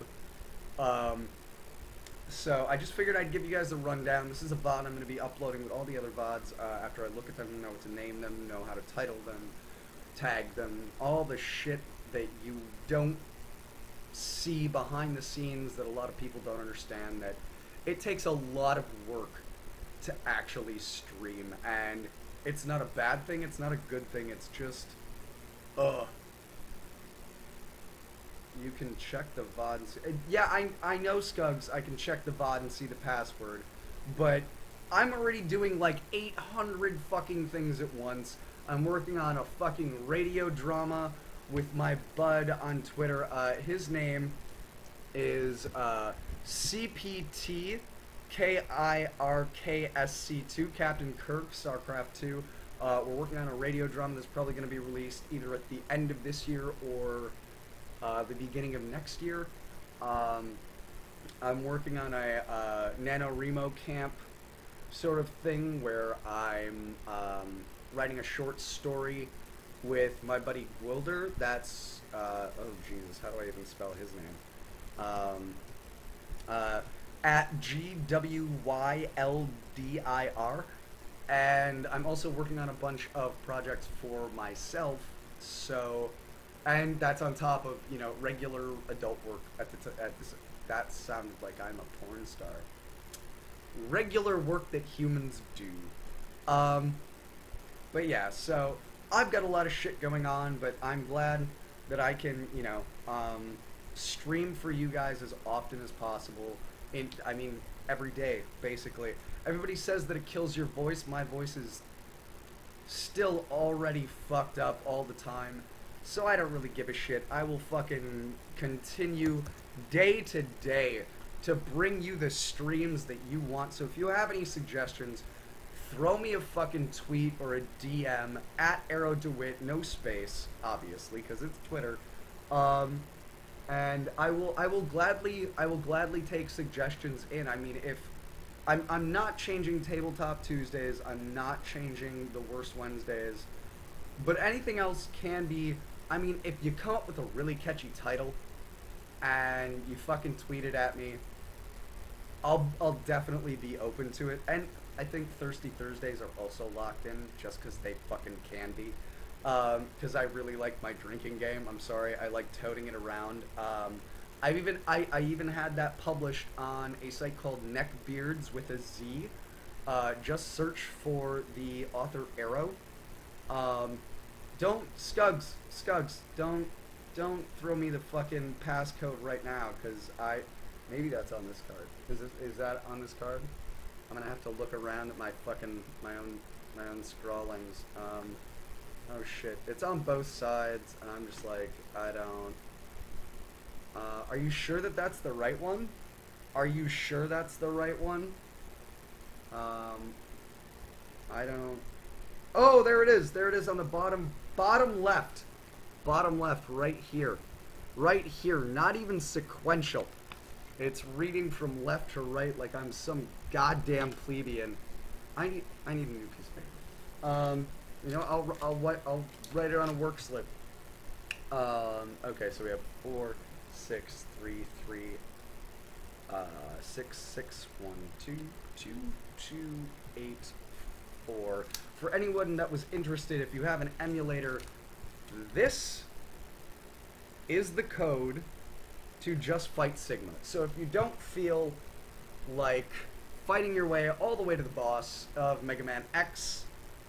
So I just figured I'd give you guys a rundown. This is a VOD I'm going to be uploading with all the other VODs after I look at them, know what to name them, know how to title them, tag them, all the shit that you don't see behind the scenes that a lot of people don't understand, that it takes a lot of work to actually stream, and it's not a bad thing, it's not a good thing, it's just, you can check the VOD and see, yeah, I know, Scugs, I can check the VOD and see the password, but I'm already doing like 800 fucking things at once. I'm working on a fucking radio drama with my bud on Twitter. His name is CPT KIRKSC2, Captain Kirk, StarCraft 2. We're working on a radio drama that's probably going to be released either at the end of this year or the beginning of next year. I'm working on a NaNoWriMo camp sort of thing where I'm writing a short story with my buddy Gwilder. That's, oh Jesus, how do I even spell his name? At GWYLDIR. And I'm also working on a bunch of projects for myself, so, and that's on top of, you know, regular adult work that sounded like I'm a porn star. Regular work that humans do. But yeah, so I've got a lot of shit going on, but I'm glad that I can, you know, stream for you guys as often as possible. I mean, every day, basically. Everybody says that it kills your voice. My voice is still already fucked up all the time, so I don't really give a shit. I will fucking continue day to day to bring you the streams that you want. So if you have any suggestions, throw me a fucking tweet or a DM at Arrow DeWitt, no space, obviously, because it's Twitter. And I will gladly take suggestions in. I mean, if I'm not changing Tabletop Tuesdays, I'm not changing the Worst Wednesdays, but anything else can be. I mean, if you come up with a really catchy title and you fucking tweet it at me, I'll definitely be open to it. And I think Thirsty Thursdays are also locked in just because they fucking can be. Because I really like my drinking game. I'm sorry, I like toting it around. I even had that published on a site called Neckbeards with a Z. Just search for the author Arrow. Scuggs, don't throw me the fucking passcode right now, because maybe that's on this card. Is that on this card? I'm gonna have to look around at my own scrawlings. Oh shit, it's on both sides, and I'm just like, I don't. Are you sure that that's the right one? Are you sure that's the right one? I don't. Oh, there it is. There it is on the bottom left. Bottom left, right here. Right here, not even sequential. It's reading from left to right like I'm some goddamn plebeian. I need a new piece of paper. You know, I'll write it on a work slip. Okay, so we have 4, 6, 3, 3, 6, 6, 1, 2, 2, 2, 8, 4. For anyone that was interested, if you have an emulator, this is the code to just fight Sigma. So if you don't feel like fighting your way all the way to the boss of Mega Man X,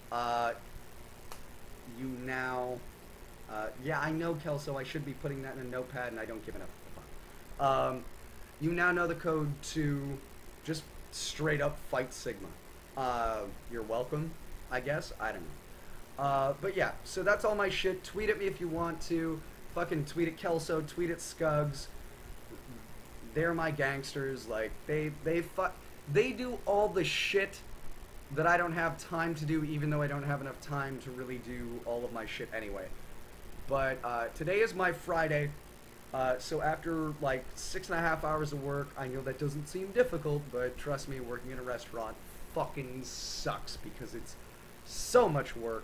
you now, yeah, I know, Kelso, I should be putting that in a notepad, and I don't give enough. You now know the code to just straight up fight Sigma. You're welcome, I guess. I don't know. But yeah, so that's all my shit. Tweet at me if you want to. Fucking tweet at Kelso, tweet at Scuggs. They're my gangsters. Like, they do all the shit that I don't have time to do, even though I don't have enough time to really do all of my shit anyway. But today is my Friday, so after like 6.5 hours of work, I know that doesn't seem difficult, but trust me, working in a restaurant fucking sucks because it's so much work.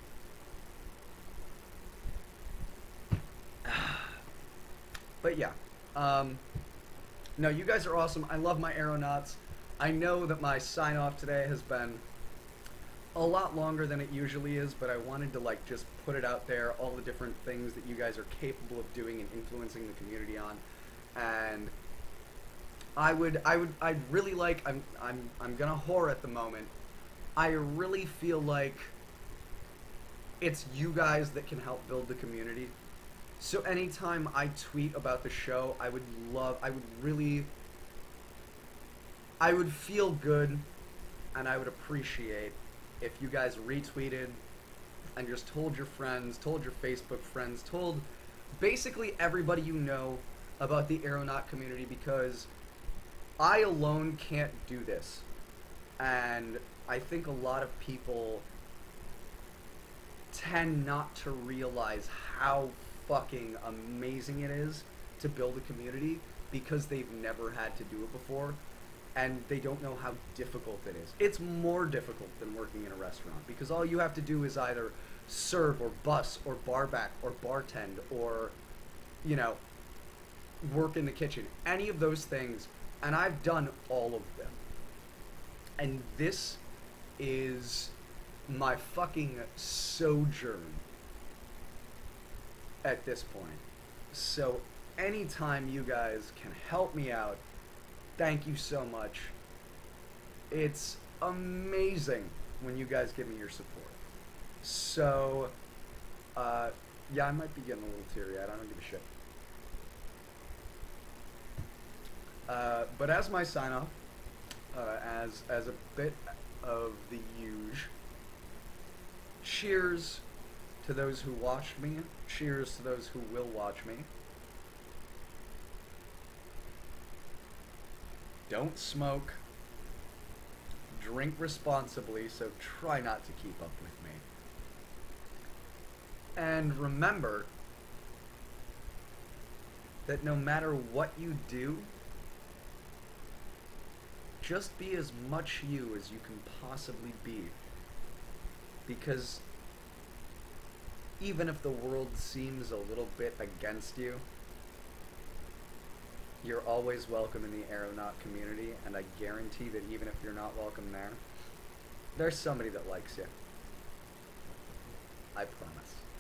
But yeah, no, you guys are awesome. I love my Aeronauts. I know that my sign-off today has been a lot longer than it usually is, but I wanted to like just put it out there, all the different things that you guys are capable of doing and influencing the community on. And I'd really like, I'm gonna whore at the moment. I really feel like it's you guys that can help build the community. So anytime I tweet about the show, I would feel good, and I would appreciate if you guys retweeted and just told your friends, told your Facebook friends, told basically everybody you know about the Aeronaut community, because I alone can't do this. And I think a lot of people tend not to realize how fucking amazing it is to build a community because they've never had to do it before. And they don't know how difficult it is. It's more difficult than working in a restaurant because all you have to do is either serve or bus or bar back or bartend or, you know, work in the kitchen. Any of those things, and I've done all of them. And this is my fucking sojourn at this point. So anytime you guys can help me out, thank you so much. It's amazing when you guys give me your support. So, yeah, I might be getting a little teary-eyed. I don't give a shit. But as my sign-off, as a bit of the huge, cheers to those who watched me. Cheers to those who will watch me. Don't smoke. drink responsibly, so try not to keep up with me. And remember that no matter what you do, just be as much you as you can possibly be. Because even if the world seems a little bit against you, you're always welcome in the Aeronaut community, and I guarantee that even if you're not welcome there, there's somebody that likes you. I promise.